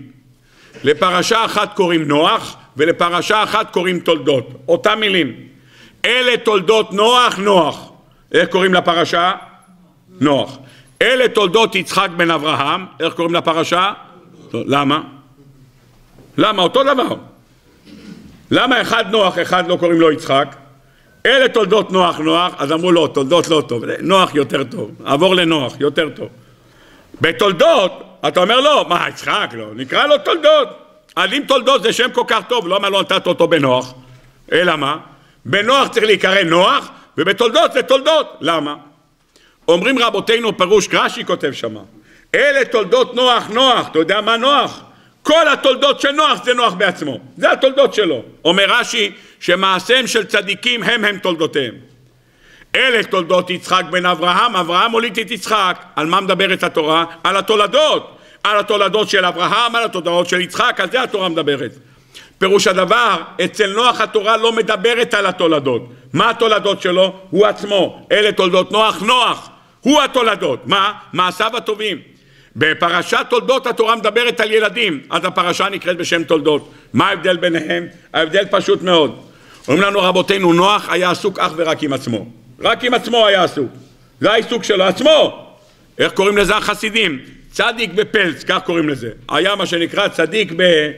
לפרשה אחת קוראים נוח, ולפרשה אחת קוראים תולדות. אותם מילים. אלה תולדות נוח, נוח. איך קוראים לפרשה? נוח. אלה תולדות יצחק בן אברהם. איך קוראים לפרשה? למה? למה? אותו דבר. למה אחד נוח, אחד לא קוראים לו יצחק? אלה תולדות נוח, נוח. אז אמרו לו, תולדות לא טוב. נוח יותר טוב. עבור לנוח, יותר טוב. בתולדות, אתה אומר לו, מה, יצחק? לא, נקרא לו תולדות. אז אם תולדות זה שם כל כך טוב, למה לא נתת אותו בנוח? אלא מה? בנוח צריך להיקרא נוח, ובתולדות זה תולדות. למה? אומרים רבותינו פירוש, רש"י כותב שמה, אלה תולדות נוח, נוח. אתה יודע מה נוח? כל התולדות של נוח זה נוח בעצמו. זה התולדות שלו. אומר רש"י שמעשיהם של צדיקים הם תולדותיהם. אלה תולדות יצחק בן אברהם, אברהם הוליד את יצחק. על מה מדברת התורה? על התולדות. על התולדות של אברהם, על התולדות של יצחק, על זה התורה מדברת. פירוש הדבר, אצל נוח התורה לא מדברת על התולדות. מה התולדות שלו? הוא עצמו. אלה תולדות נוח, נוח. הוא התולדות. מה? מעשיו הטובים. בפרשת תולדות התורה מדברת על ילדים, אז הפרשה נקראת בשם תולדות. מה ההבדל ביניהם? ההבדל פשוט מאוד. אומרים לנו רבותינו, נוח היה עסוק אך ורק עם עצמו. רק עם עצמו היה עסוק. זה העיסוק שלו, עצמו. איך קוראים לזה החסידים? צדיק בפלץ, כך קוראים לזה. היה מה שנקרא צדיק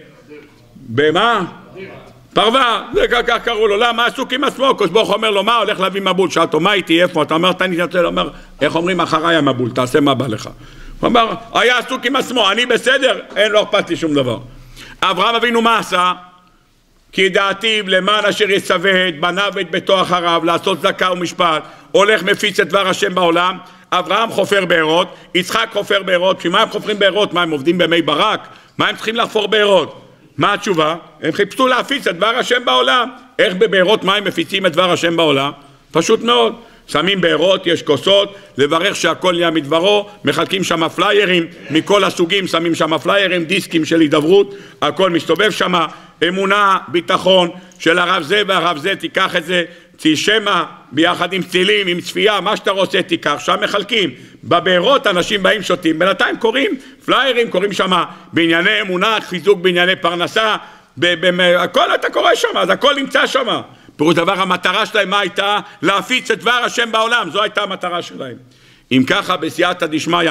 במה? פרווה, זה כך קראו לו. למה? עסוק עם עצמו. קדוש ברוך הוא אומר לו, מה? הולך להביא מבול. שאלתו, מה איתי? איפה? אתה אומר, תני את זה. הוא אומר, איך אומרים? אחריי המבול, תעשה מה בא לך. הוא אמר, היה עסוק עם עצמו, אני בסדר, אין לו אכפת לי שום דבר. אברהם אבינו מה עשה? כי דעתיו למען אשר יסווה את בניו ואת ביתו אחריו, לעשות צדקה ומשפט, הולך מפיץ את דבר השם בעולם. אברהם חופר בארות, יצחק חופר בארות. שמה הם חופרים בארות? מה, הם עובדים במי ברק? מה הם צריכים לחפור בארות? מה התשובה? הם חיפשו להפיץ את דבר השם בעולם. איך בבארות מים מפיצים את דבר השם בעולם? פשוט מאוד. שמים בארות, יש כוסות, לברך שהכל נהיה מדברו, מחלקים שם פליירים מכל הסוגים, שמים שם פליירים, דיסקים של הידברות, הכל מסתובב שם, אמונה, ביטחון של הרב זה והרב זה, תיקח את זה, תשמע ביחד עם צילים, עם צפייה, מה שאתה רוצה תיקח, שם מחלקים. בבארות אנשים באים שותים, בינתיים קוראים פליירים, קוראים שם בענייני אמונה, חיזוק בענייני פרנסה, הכל אתה קורא שם, אז הכל נמצא שם. פירוש דבר, המטרה שלהם מה הייתה? להפיץ את דבר השם בעולם, זו הייתה המטרה שלהם. אם ככה בסייעתא דשמיא,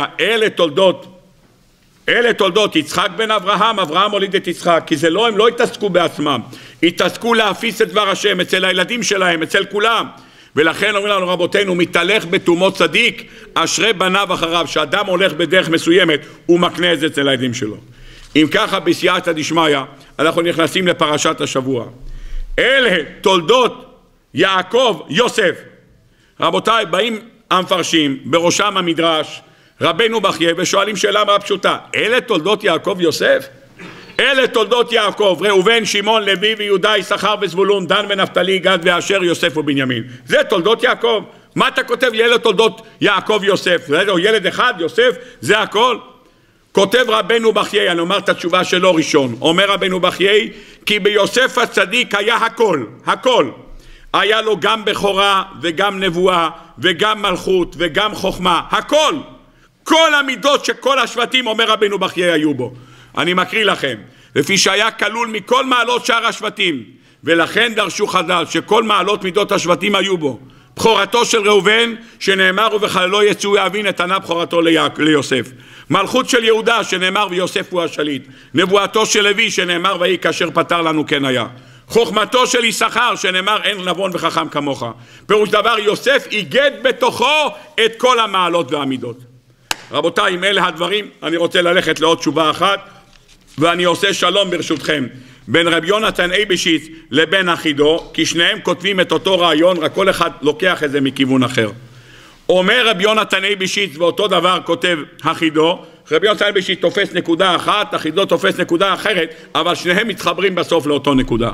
אלה תולדות יצחק בן אברהם, אברהם הוליד את יצחק, כי זה לא, הם לא התעסקו בעצמם, התעסקו להפיץ את דבר השם אצל הילדים שלהם, אצל כולם. ולכן אומרים לנו רבותינו, מתהלך בתומו צדיק, אשרי בניו אחריו. שאדם הולך בדרך מסוימת, הוא מקנה את זה אצל הילדים שלו. אם ככה בסייעתא דשמיא, אנחנו נכנסים לפרשת השבוע. אלה תולדות יעקב יוסף. רבותיי, באים המפרשים, בראשם המדרש, רבנו בחייה, ושואלים שאלה מאוד פשוטה, אלה תולדות יעקב יוסף? אלה תולדות יעקב, ראובן, שמעון, לוי ויהודה, יששכר וזבולון, דן ונפתלי, גד ואשר, יוסף ובנימין. זה תולדות יעקב. מה אתה כותב לי אלה תולדות יעקב יוסף? זה ילד אחד, יוסף, זה הכל? כותב רבנו בחייה, אני אומר את התשובה שלו ראשון, אומר רבנו בחייה, כי ביוסף הצדיק היה הכל. היה לו גם בכורה וגם נבואה וגם מלכות וגם חוכמה, הכל. כל המידות שכל השבטים, אומר רבנו בחייה, היו בו. אני מקריא לכם, לפי שהיה כלול מכל מעלות שאר השבטים, ולכן דרשו חז"ל שכל מעלות מידות השבטים היו בו. בכורתו של ראובן שנאמר ובכללו יצאו יבין נתנה בכורתו ליוסף. מלכות של יהודה שנאמר ויוסף הוא השליט. נבואתו של לוי שנאמר ויהי כאשר פטר לנו כן היה. חוכמתו של יששכר שנאמר אין נבון וחכם כמוך. פירוש דבר, יוסף איגד בתוכו את כל המעלות והמידות. רבותיי, עם אלה הדברים אני רוצה ללכת לעוד תשובה אחת, ואני עושה שלום ברשותכם בין רבי יונתן אייבשיץ לבין אחידו, כי שניהם כותבים את אותו רעיון, רק כל אחד לוקח את זה מכיוון אחר. אומר רבי יונתן אייבשיץ, ואותו דבר כותב אחידו, רבי יונתן אייבשיץ תופס נקודה אחת, אחידו תופס נקודה אחרת, אבל שניהם מתחברים בסוף לאותו נקודה.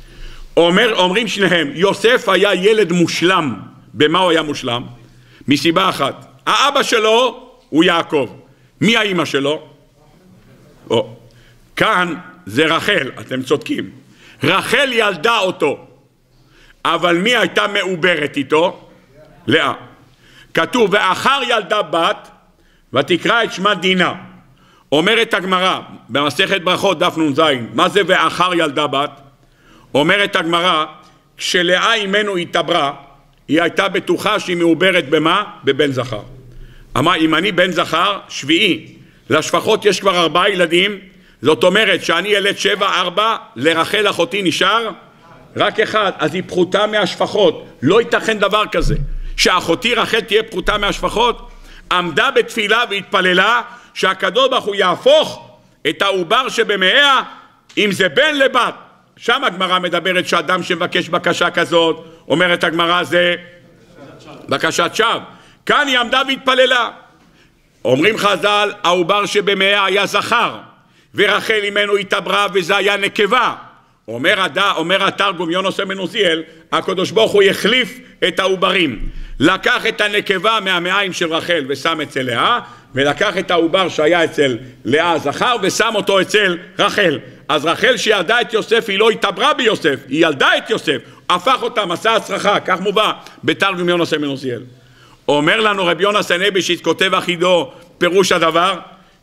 אומרים שניהם, יוסף היה ילד מושלם. במה הוא היה מושלם? מסיבה אחת, האבא שלו הוא יעקב. מי האמא שלו? כאן זה רחל, אתם צודקים. רחל ילדה אותו, אבל מי הייתה מעוברת איתו? לאה. כתוב, ואחר ילדה בת, ותקרא את שמה דינה. אומרת הגמרא, במסכת ברכות דף נ"ז, מה זה ואחר ילדה בת? אומרת הגמרא, כשלאה אימנו התעברה, היא הייתה בטוחה שהיא מעוברת במה? בבן זכר. אמר, אם אני בן זכר, שביעי, לשפחות יש כבר 4 ילדים, זאת אומרת שאני ילד 7-4, לרחל אחותי נשאר רק 1, אז היא פחותה מהשפחות. לא ייתכן דבר כזה, שאחותי רחל תהיה פחותה מהשפחות. עמדה בתפילה והתפללה שהקדוש ברוך הוא יהפוך את העובר שבמאיה, אם זה בן לבת. שם הגמרא מדברת שאדם שמבקש בקשה כזאת, אומרת הגמרא זה בקשת שווא. כאן היא עמדה והתפללה. אומרים חז"ל, העובר שבמאיה היה זכר, ורחל ממנו התעברה וזה היה נקבה. אומר התרגום יונס בן עוזיאל, הקדוש ברוך הוא יחליף את העוברים. לקח את הנקבה מהמעיים של רחל ושם אצל לאה, ולקח את העובר שהיה אצל לאה זכר ושם אותו אצל רחל. אז רחל שילדה את יוסף היא לא התעברה ביוסף, היא ילדה את יוסף, הפך אותה מסע הצרחה, כך מובא בתרגום יונס בן עוזיאל. אומר לנו רבי יונתן אייבשיץ, כותב אחידו, פירוש הדבר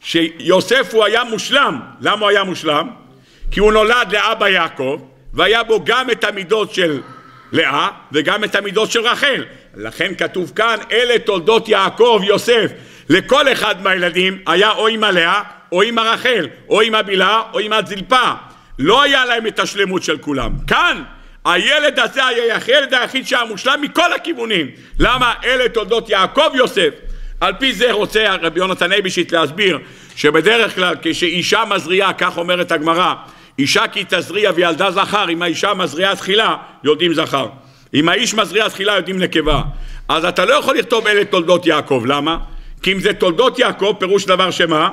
שיוסף הוא היה מושלם. למה הוא היה מושלם? כי הוא נולד לאבא יעקב, והיה בו גם את המידות של לאה וגם את המידות של רחל. לכן כתוב כאן, אלה תולדות יעקב יוסף. לכל אחד מהילדים היה או אמא לאה או אמא רחל, או אמא בלהה או אמא זלפה. לא היה להם את השלמות של כולם. כאן הילד הזה היה הילד היחיד שהיה מושלם מכל הכיוונים. למה? אלה תולדות יעקב יוסף. על פי זה רוצה רבי יונתן אייבשיץ להסביר שבדרך כלל כשאישה מזריעה, כך אומרת הגמרא, אישה כי תזריע וילדה זכר, אם האישה מזריעה תחילה יולדים זכר. אם האיש מזריע תחילה יודעים נקבה. אז אתה לא יכול לכתוב אלה תולדות יעקב. למה? כי אם זה תולדות יעקב, פירוש דבר שמה?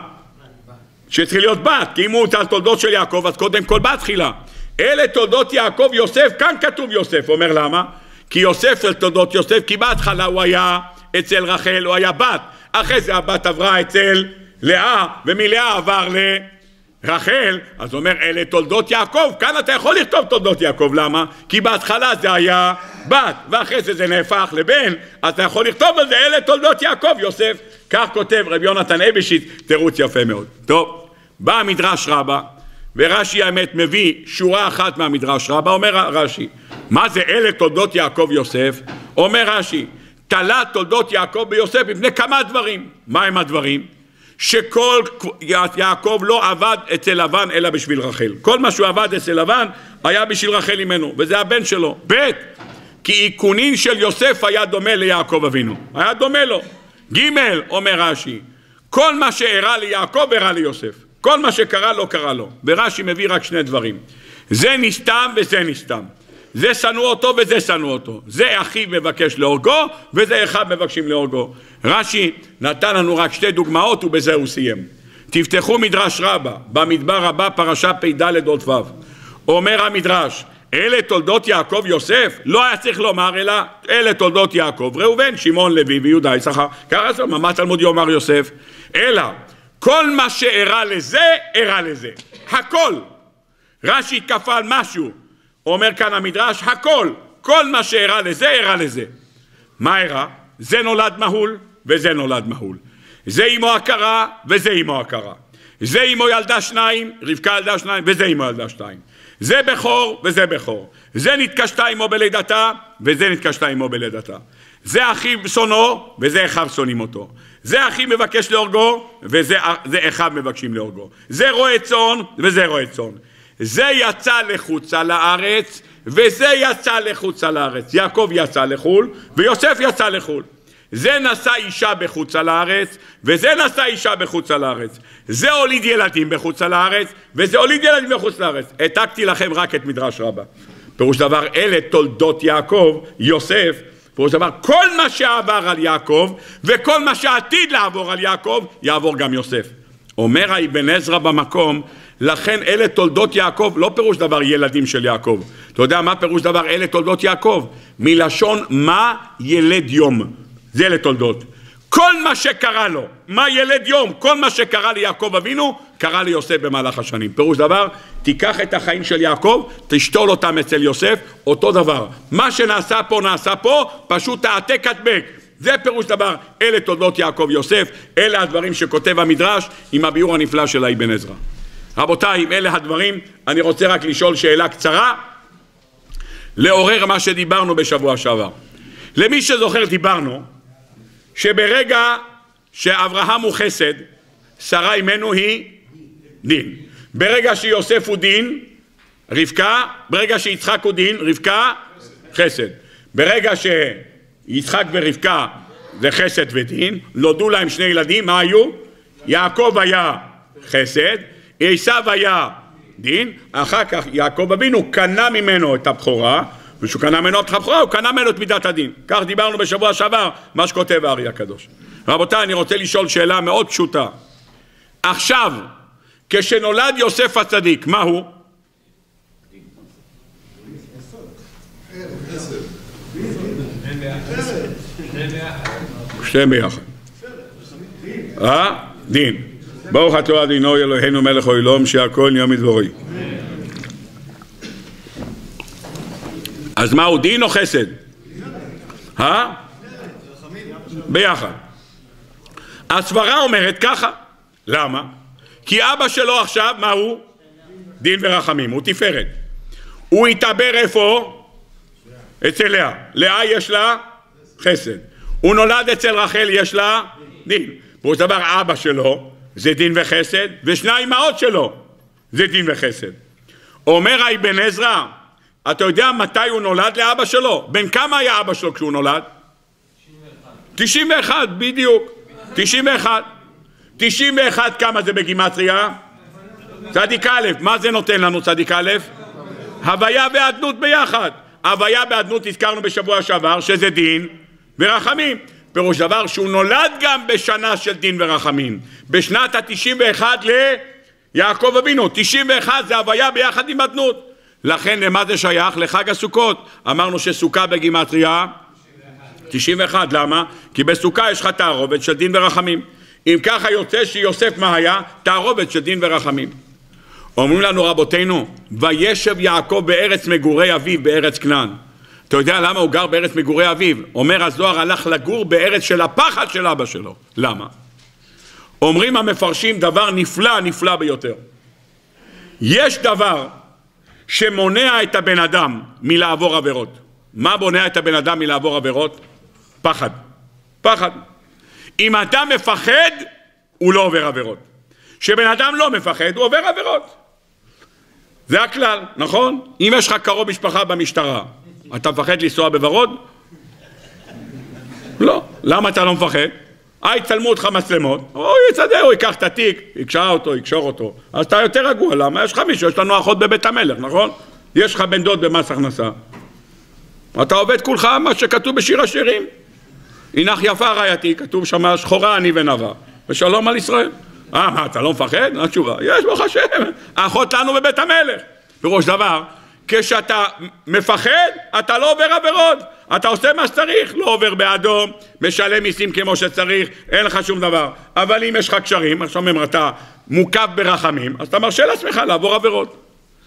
שצריך להיות בת. כי אם הוא על תולדות של יעקב, אז קודם כל בת תחילה. אלה תולדות יעקב יוסף, כאן כתוב יוסף. אומר למה? כי יוסף על תולדות יוסף, כי בהתחלה הוא היה אצל רחל, הוא היה בת. אחרי זה הבת עברה אצל לאה, ומלאה עבר לרחל. אז אומר אלה תולדות יעקב. כאן אתה יכול לכתוב תולדות יעקב. למה? כי בהתחלה זה היה בת, ואחרי זה נהפך לבן. אז אתה יכול לכתוב על זה אלה תולדות יעקב יוסף. כך כותב רבי יונתן אייבשיץ, תירוץ יפה מאוד. טוב, בא המדרש רבה, ורש"י האמת מביא שורה אחת מהמדרש רבה. אומר רש"י, מה זה אלה תולדות יעקב יוסף? אומר רש"י, תלה תולדות יעקב ביוסף מפני כמה דברים. מה הם הדברים? שכל יעקב לא עבד אצל לבן אלא בשביל רחל. כל מה שהוא עבד אצל לבן היה בשביל רחל ממנו, וזה הבן שלו. ב' כי עיקונין של יוסף היה דומה ליעקב אבינו, היה דומה לו. ג' אומר רש"י, כל מה שאירע ליעקב אירע ליוסף, כל מה שקרה לו קרה לו. ורש"י מביא רק שני דברים, זה נסתם וזה נסתם, זה שנאו אותו וזה שנאו אותו, זה אחיו מבקש להורגו וזה אחיו מבקשים להורגו. רש"י נתן לנו רק שתי דוגמאות ובזה הוא סיים. תפתחו מדרש רבה במדבר הבא פרשה פ"ד עוד ו'. אומר המדרש אלה תולדות יעקב יוסף, לא היה צריך לומר אלא אלה תולדות יעקב ראובן שמעון לוי ויהודה יששכר. ככה זה מה תלמוד יאמר יוסף, אלא כל מה שאירע לזה אירע לזה, הכל. רש"י התקפה על משהו, אומר כאן המדרש הכל, כל מה שאירע לזה אירע לזה. מה אירע? זה נולד מהול וזה נולד מהול, זה אמו הכרה וזה אמו הכרה, זה אמו ילדה שניים, רבקה ילדה שניים וזה אמו ילדה שניים, זה בכור וזה בכור, זה נתקשתה אמו בלידתה וזה נתקשתה אמו בלידתה, זה אחיו שונאו וזה אחיו שונאים אותו, זה אחי מבקש להורגו וזה אחיו מבקשים להורגו, זה רועה צאן וזה רועה צאן, זה יצא לחוצה לארץ וזה יצא לחוצה לארץ. יעקב יצא לחול ויוסף יצא לחול. זה נשא אישה בחוצה לארץ וזה נשא אישה בחוצה לארץ, זה הוליד ילדים בחוצה לארץ וזה הוליד ילדים בחוץ לארץ. העתקתי לכם רק את מדרש רבה. פירוש דבר אלה תולדות יעקב יוסף, פירוש דבר כל מה שעבר על יעקב וכל מה שעתיד לעבור על יעקב יעבור גם יוסף. אומר האבן עזרא במקום, לכן אלה תולדות יעקב, לא פירוש דבר ילדים של יעקב. אתה יודע מה פירוש דבר אלה תולדות יעקב? מלשון מה ילד יום, זה אלה תולדות. כל מה שקרה לו, מה ילד יום, כל מה שקרה ליעקב אבינו, קרה ליוסף במהלך השנים. פירוש דבר, תיקח את החיים של יעקב, תשתול אותם אצל יוסף, אותו דבר. מה שנעשה פה נעשה פה, פשוט תעתק הדבק. זה פירוש דבר, אלה תולדות יעקב יוסף, אלה הדברים שכותב המדרש עם הביאור הנפלא של האבן עזרא. רבותיי, אם אלה הדברים, אני רוצה רק לשאול שאלה קצרה, לעורר מה שדיברנו בשבוע שעבר. למי שזוכר דיברנו, שברגע שאברהם הוא חסד, שרה אימנו היא דין. ברגע שיוסף הוא דין, רבקה, ברגע שיצחק הוא דין, רבקה חסד. ברגע שיצחק ורבקה זה חסד ודין, נולדו להם שני ילדים, מה היו? יעקב היה חסד, עשיו היה דין, אחר כך יעקב אבינו קנה ממנו את הבכורה, ושהוא קנה ממנו את הבכורה, הוא קנה ממנו את מידת הדין. כך דיברנו בשבוע שעבר, מה שכותב הארי הקדוש. רבותיי, אני רוצה לשאול שאלה מאוד פשוטה. עכשיו, כשנולד יוסף הצדיק, מה הוא? שתיהם ביחד. דין. ברוך אתה אדינו אלוהינו מלך העולם שהכל נהיה מדברו. אז מהו דין או חסד? ביחד. הסברה אומרת ככה. למה? כי אבא שלו עכשיו מהו? דין ורחמים, הוא תפארת. הוא יתעבר איפה? אצל לאה. לאה יש לה חסד. הוא נולד אצל רחל, יש לה דין. והוא דבר אבא שלו זה דין וחסד, ושני האימהות שלו זה דין וחסד. אומר האבן עזרא, אתה יודע מתי הוא נולד לאבא שלו? בן כמה היה אבא שלו כשהוא נולד? 91, בדיוק. 91. 91 כמה זה בגימטריה? צדיק א', מה זה נותן לנו צדיק א'? הוויה ואדנות ביחד. הוויה באדנות הזכרנו בשבוע שעבר, שזה דין ורחמים. פירוש דבר שהוא נולד גם בשנה של דין ורחמים. בשנת ה-91 ליעקב אבינו. 91 זה הוויה ביחד עם אדנות. לכן למה זה שייך? לחג הסוכות. אמרנו שסוכה בגימטריה 91. למה? כי בסוכה יש לך תערובת של דין ורחמים. אם ככה יוצא שיוסף מה היה? תערובת של דין ורחמים. אומרים לנו רבותינו, וישב יעקב בארץ מגורי אביו בארץ כנען. אתה יודע למה הוא גר בארץ מגורי אביו? אומר הזוהר, הלך לגור בארץ של הפחד של אבא שלו. למה? אומרים המפרשים דבר נפלא, נפלא ביותר. יש דבר שמונע את הבן אדם מלעבור עבירות. מה מונע את הבן אדם מלעבור עבירות? פחד. פחד. אם אדם מפחד, הוא לא עובר עבירות. כשבן אדם לא מפחד, הוא עובר עבירות. זה הכלל, נכון? אם יש לך קרוב משפחה במשטרה, אתה מפחד לנסוע בוורוד? לא. למה אתה לא מפחד? יצלמו אותך מצלמות, הוא יצדר, הוא ייקח את התיק, יקשור אותו. אז אתה יותר רגוע, למה? יש לך מישהו, יש לנו אחות בבית המלך, נכון? יש לך בן דוד במס הכנסה. אתה עובד כולך מה שכתוב בשיר השירים. הינך יפה רעייתי, כתוב שם שחורה אני ונבה, ושלום על ישראל. מה, אתה לא מפחד? התשובה, יש ברוך השם, האחות לנו בבית המלך. בראש דבר, כשאתה מפחד, אתה לא עובר עבירות, אתה עושה מה שצריך, לא עובר באדום, משלם מיסים כמו שצריך, אין לך שום דבר. אבל אם יש לך קשרים, עכשיו אתה מוקף ברחמים, אז אתה מרשה לעצמך לעבור עבירות.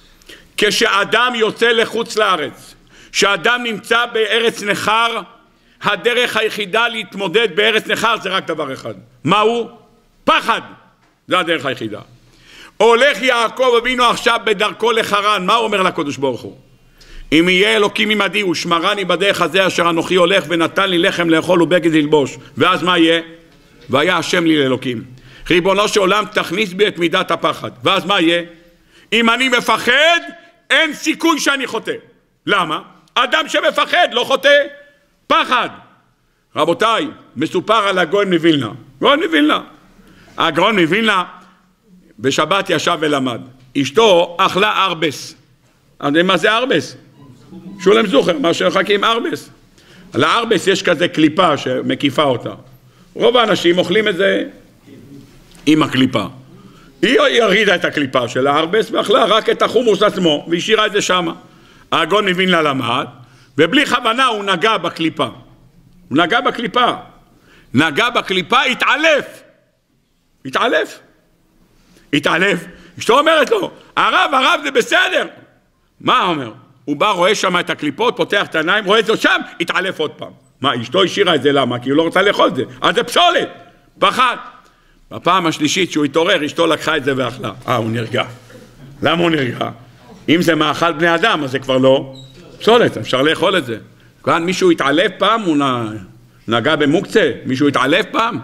כשאדם יוצא לחוץ לארץ, כשאדם נמצא בארץ נחר, הדרך היחידה להתמודד בארץ נחר זה רק דבר אחד. מהו? פחד. זה הדרך היחידה. הולך יעקב אבינו עכשיו בדרכו לחרן, מה הוא אומר לקדוש ברוך הוא? אם יהיה אלוקים עמדי ושמרני בדרך הזה אשר אנוכי הולך ונתן לי לחם לאכול ובגד ללבוש, ואז מה יהיה? והיה השם לי לאלוקים. ריבונו של עולם תכניס בי את מידת הפחד, ואז מה יהיה? אם אני מפחד אין סיכוי שאני חוטא. למה? אדם שמפחד לא חוטא. פחד. רבותיי, מסופר על הגאון מווילנה. גאון מווילנה. הגאון מווילנה בשבת ישב ולמד. אשתו אכלה ארבס. מה זה ארבס? שולם זוכר, מה שחכים ארבס. על הארבס יש כזה קליפה שמקיפה אותה. רוב האנשים אוכלים את זה עם הקליפה. היא ירידה את הקליפה של הארבס ואכלה רק את החומוס עצמו והשאירה את זה שמה. הגאון מווילנה למד ובלי כוונה הוא נגע בקליפה. הוא נגע בקליפה. נגע בקליפה, התעלף. התעלף. התעלף. אשתו אומרת לו, הרב זה בסדר. מה אומר? הוא בא, רואה שם את הקליפות, פותח את העיניים, רואה את זה שם, התעלף עוד פעם. מה, אשתו השאירה את זה, למה? כי הוא לא רוצה לאכול את זה. אז זה פסולת. פחד. בפעם השלישית שהוא התעורר, אשתו לקחה את זה ואכלה. הוא נרגע. למה הוא נרגע? אם זה מאכל בני אדם, אז זה כבר לא פסולת, אפשר לאכול את זה. כאן מישהו התעלף פעם, הוא נגע במוקצה, מישהו התעלף פעם?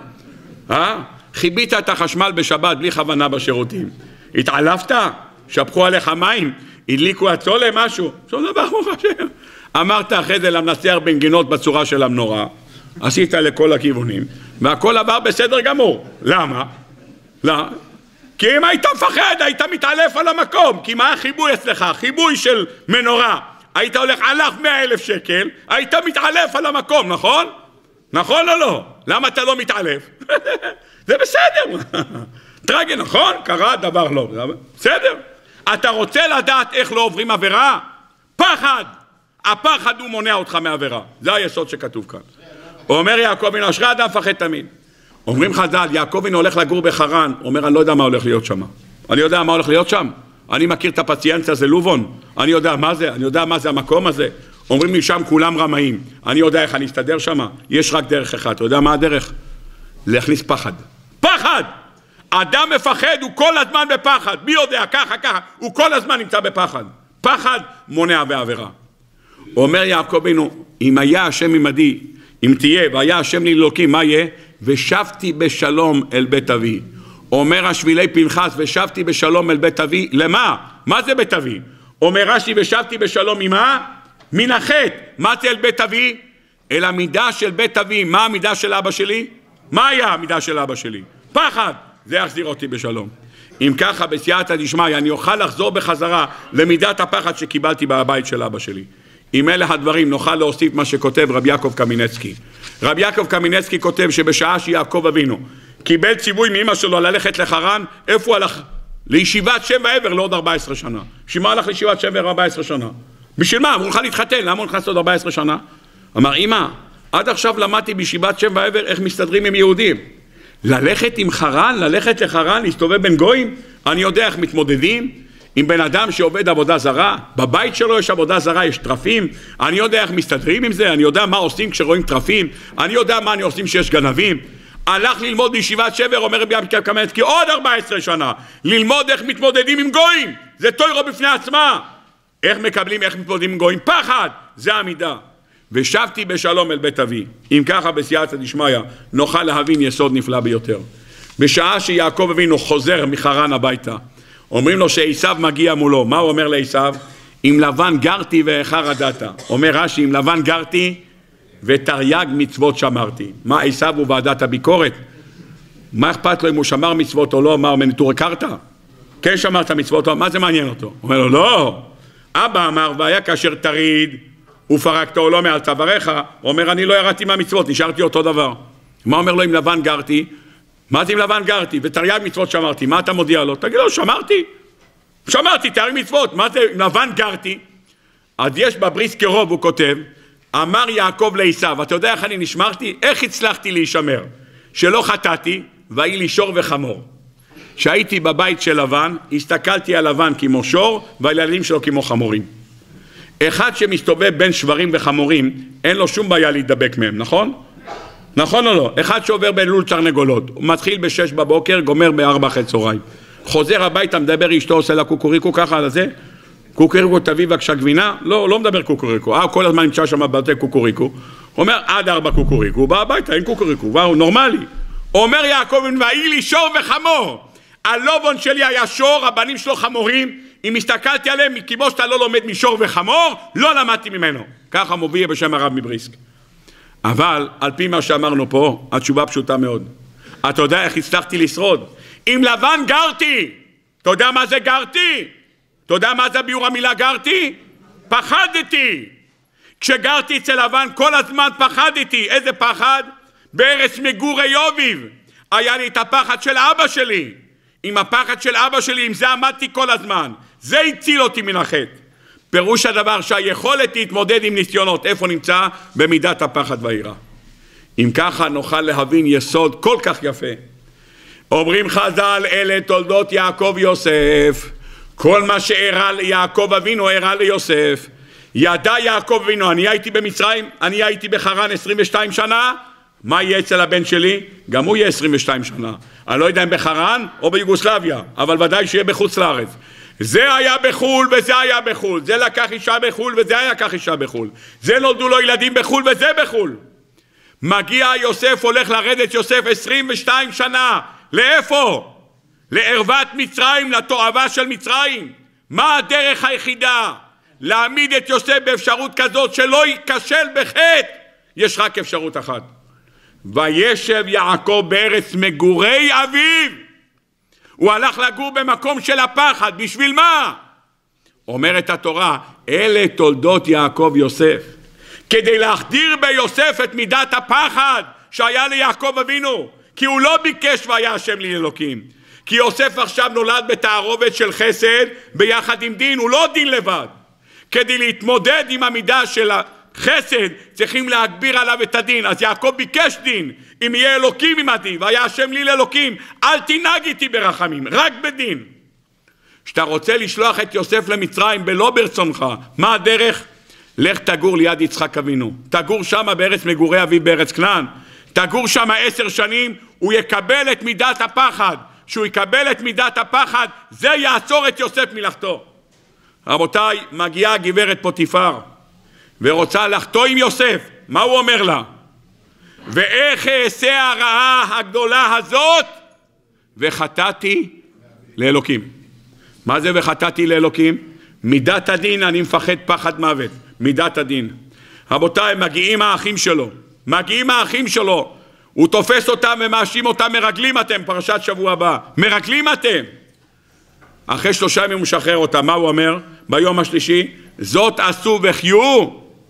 חיבית את החשמל בשבת בלי כוונה בשירותים. התעלפת? שפכו עליך מים? הדליקו הצולה משהו? שום דבר ברוך השם. אמרת אחרי זה למנסח בנגינות בצורה של המנורה, עשית לכל הכיוונים, והכל עבר בסדר גמור. למה? לא. כי אם היית מפחד, היית מתעלף על המקום. כי מה החיבוי אצלך? חיבוי של מנורה. היית הולך עליו 100,000 שקל, היית מתעלף על המקום, נכון? נכון או לא? למה אתה לא מתעלף? זה בסדר. טרגי, נכון? קרה דבר לא. בסדר. אתה רוצה לדעת איך לא עוברים עבירה? פחד. הפחד הוא מונע אותך מעבירה. זה היסוד שכתוב כאן. אומר יעקב אבינו, אשרי אדם מפחד תמיד. אומרים חז"ל, יעקב אבינו הולך לגור בחרן. אומר, אני לא יודע מה הולך להיות שם. אני יודע מה הולך להיות שם. אני מכיר את הפציינציה, זה לובון. אני יודע מה זה, אני יודע מה זה המקום הזה. אומרים לי שם כולם רמאים. אני יודע איך אני אסתדר שם. יש רק דרך אחת. אתה יודע מה הדרך? להכניס פחד. פחד! אדם מפחד, הוא כל הזמן בפחד. מי יודע? ככה. הוא כל הזמן נמצא בפחד. פחד מונע בעבירה. אומר יעקב אבינו, אם היה השם עמדי, אם תהיה והיה השם לי אלוקים, מה יהיה? ושבתי בשלום אל בית אבי. אומר השבילי פנחס, ושבתי בשלום אל בית אבי. למה? מה זה בית אבי? אומר רש"י, ושבתי בשלום ממה? מן החטא. מה זה אל בית אבי? אל המידה של בית אבי. מה המידה של אבא שלי? מה היה המידה של אבא שלי? פחד. זה יחזיר אותי בשלום. אם ככה בסייעתא דשמיא אני אוכל לחזור בחזרה למידת הפחד שקיבלתי בבית של אבא שלי. אם אלה הדברים נוכל להוסיף מה שכותב רבי יעקב קמינצקי. רבי יעקב קמינצקי כותב שבשעה שיעקב אבינו קיבל ציווי מאמא שלו ללכת לחרן, איפה הוא הלך? לישיבת שם ועבר לעוד 14 שנה. בשביל מה הלך לישיבת שם ועבר 14 שנה? בשביל מה? הוא הולך להתחתן, למה הוא נכנס לעוד 14 שנה? אמר, אמא, עד עכשיו למדתי בישיבת שם ועבר איך מסתדרים עם יהודים. ללכת עם חרן, ללכת לחרן, להסתובב בין גויים, אני יודע איך מתמודדים עם בן אדם שעובד עבודה זרה, בבית שלו יש עבודה זרה, יש טרפים, אני יודע איך מסתדרים עם זה, אני יודע מה עושים כשרואים טרפים, אני יודע מה אני עושים שיש גנבים. הלך ללמוד בישיבת שבר, אומר רבי יעקב קמינצקי, עוד 14 שנה, ללמוד איך מתמודדים עם גויים, זה תוירו בפני עצמה. איך מקבלים, איך מתמודדים עם גויים? פחד, זה עמידה. ושבתי בשלום אל בית אבי. אם ככה בסייעתא דשמיא נוכל להבין יסוד נפלא ביותר. בשעה שיעקב אבינו חוזר מחרן הביתה, אומרים לו שעשיו מגיע מולו. מה הוא אומר לעשיו? עם לבן גרתי ואיכה רדעת. אומר רש"י, עם לבן גרתי ותרי"ג מצוות שמרתי. מה, עשיו הוא ועדת הביקורת? מה אכפת לו אם הוא שמר מצוות או לא? אמר מנטורי קרתא? כן שמרת מצוות, מה זה מעניין אותו? אומר לו, לא. אבא אמר, והיה כאשר תריד ופרקת או לא מעל צוואריך, הוא אומר, אני לא ירדתי מהמצוות, נשארתי אותו דבר. מה אומר לו, עם לבן גרתי? מה זה עם לבן גרתי? ותרי"ג מצוות שמרתי, מה אתה מודיע לו? תגיד לו, שמרתי תרי"ג מצוות, מה זה עם לבן גרתי? אז יש בבריס קרוב, הוא כותב, אמר יעקב לעשיו, אתה יודע איך אני נשמרתי? איך הצלחתי להישמר? שלא חטאתי, והי לי שור וחמור. כשהייתי בבית של לבן, הסתכלתי על לבן כמו שור, והילדים שלו כמו חמורים. אחד שמסתובב בין שברים וחמורים, אין לו שום בעיה להידבק מהם, נכון? נכון או לא? אחד שעובר בין לול תרנגולות, הוא מתחיל ב6 בבוקר, גומר ב4 אחרי צהריים. חוזר הביתה, מדבר אשתו, עושה לה קוקוריקו, ככה על זה. קוקוריקו תביא בבקשה גבינה? לא מדבר קוקוריקו. כל הזמן נמצא שם בבתי קוקוריקו. הוא אומר, עד 4 קוקוריקו, הוא בא הביתה, אין קוקוריקו, הוא נורמלי. אומר יעקב, והי לי שור וחמור. הלובון שלי היה שור, הבנים שלו חמורים, אם הסתכלתי עליהם, כמו שאתה לא לומד משור וחמור, לא למדתי ממנו. ככה מוביל בשם הרב מבריסק. אבל על פי מה שאמרנו פה, התשובה פשוטה מאוד. אתה יודע איך הצלחתי לשרוד? עם לבן גרתי. אתה יודע מה זה גרתי? אתה יודע מה זה ביור המילה גרתי? פחדתי. כשגרתי אצל לבן כל הזמן פחדתי. איזה פחד? בארץ מגורי יוביב. היה לי את הפחד של אבא שלי. עם הפחד של אבא שלי, עם זה עמדתי כל הזמן. זה הציל אותי מן החטא. פירוש הדבר שהיכולת להתמודד עם ניסיונות, איפה נמצא? במידת הפחד והיראה. אם ככה נוכל להבין יסוד כל כך יפה. אומרים חז"ל, אלה תולדות יעקב יוסף. כל מה שאירע ליעקב אבינו אירע ליוסף. ידע יעקב אבינו, אני הייתי במצרים, אני הייתי בחרן 22 שנה, מה יהיה אצל הבן שלי? גם הוא יהיה 22 שנה. אני לא יודע אם בחרן או ביוגוסלביה, אבל ודאי שיהיה בחוץ לארץ. זה היה בחול וזה היה בחול, זה לקח אישה בחול וזה היה לקח אישה בחול, זה נולדו לו ילדים בחול וזה בחול. מגיע יוסף, הולך לרדת יוסף 22 שנה, לאיפה? לערוות מצרים, לתועבה של מצרים. מה הדרך היחידה? להעמיד את יוסף באפשרות כזאת שלא ייכשל בחטא. יש רק אפשרות אחת. וישב יעקב בארץ מגורי אביו. הוא הלך לגור במקום של הפחד. בשביל מה? אומרת התורה, אלה תולדות יעקב יוסף. כדי להחדיר ביוסף את מידת הפחד שהיה ליעקב אבינו. כי הוא לא ביקש והיה השם לי אלוקים. כי יוסף עכשיו נולד בתערובת של חסד ביחד עם דין, הוא לא דין לבד. כדי להתמודד עם המידה של החסד צריכים להגביר עליו את הדין. אז יעקב ביקש דין, אם יהיה אלוקים עמדי והיה השם לי לאלוקים, אל תנהג איתי ברחמים, רק בדין. כשאתה רוצה לשלוח את יוסף למצרים בלא ברצונך, מה הדרך? לך תגור ליד יצחק אבינו, תגור שם בארץ מגורי אביו בארץ כנען, תגור שם 10 שנים, הוא יקבל את מידת הפחד. שהוא יקבל את מידת הפחד, זה יעצור את יוסף מלחתו. רבותיי, מגיעה גברת פוטיפר ורוצה לחתו עם יוסף. מה הוא אומר לה? ואיך אעשה הרעה הגדולה הזאת? וחטאתי לאלוקים. מה זה וחטאתי לאלוקים? מידת הדין, אני מפחד פחד מוות. מידת הדין. רבותיי, מגיעים האחים שלו, הוא תופס אותם ומאשים אותם, מרגלים אתם, פרשת שבוע הבא, מרגלים אתם. אחרי 3 ימים הוא משחרר אותם, מה הוא אומר? ביום השלישי, זאת עשו וחיו,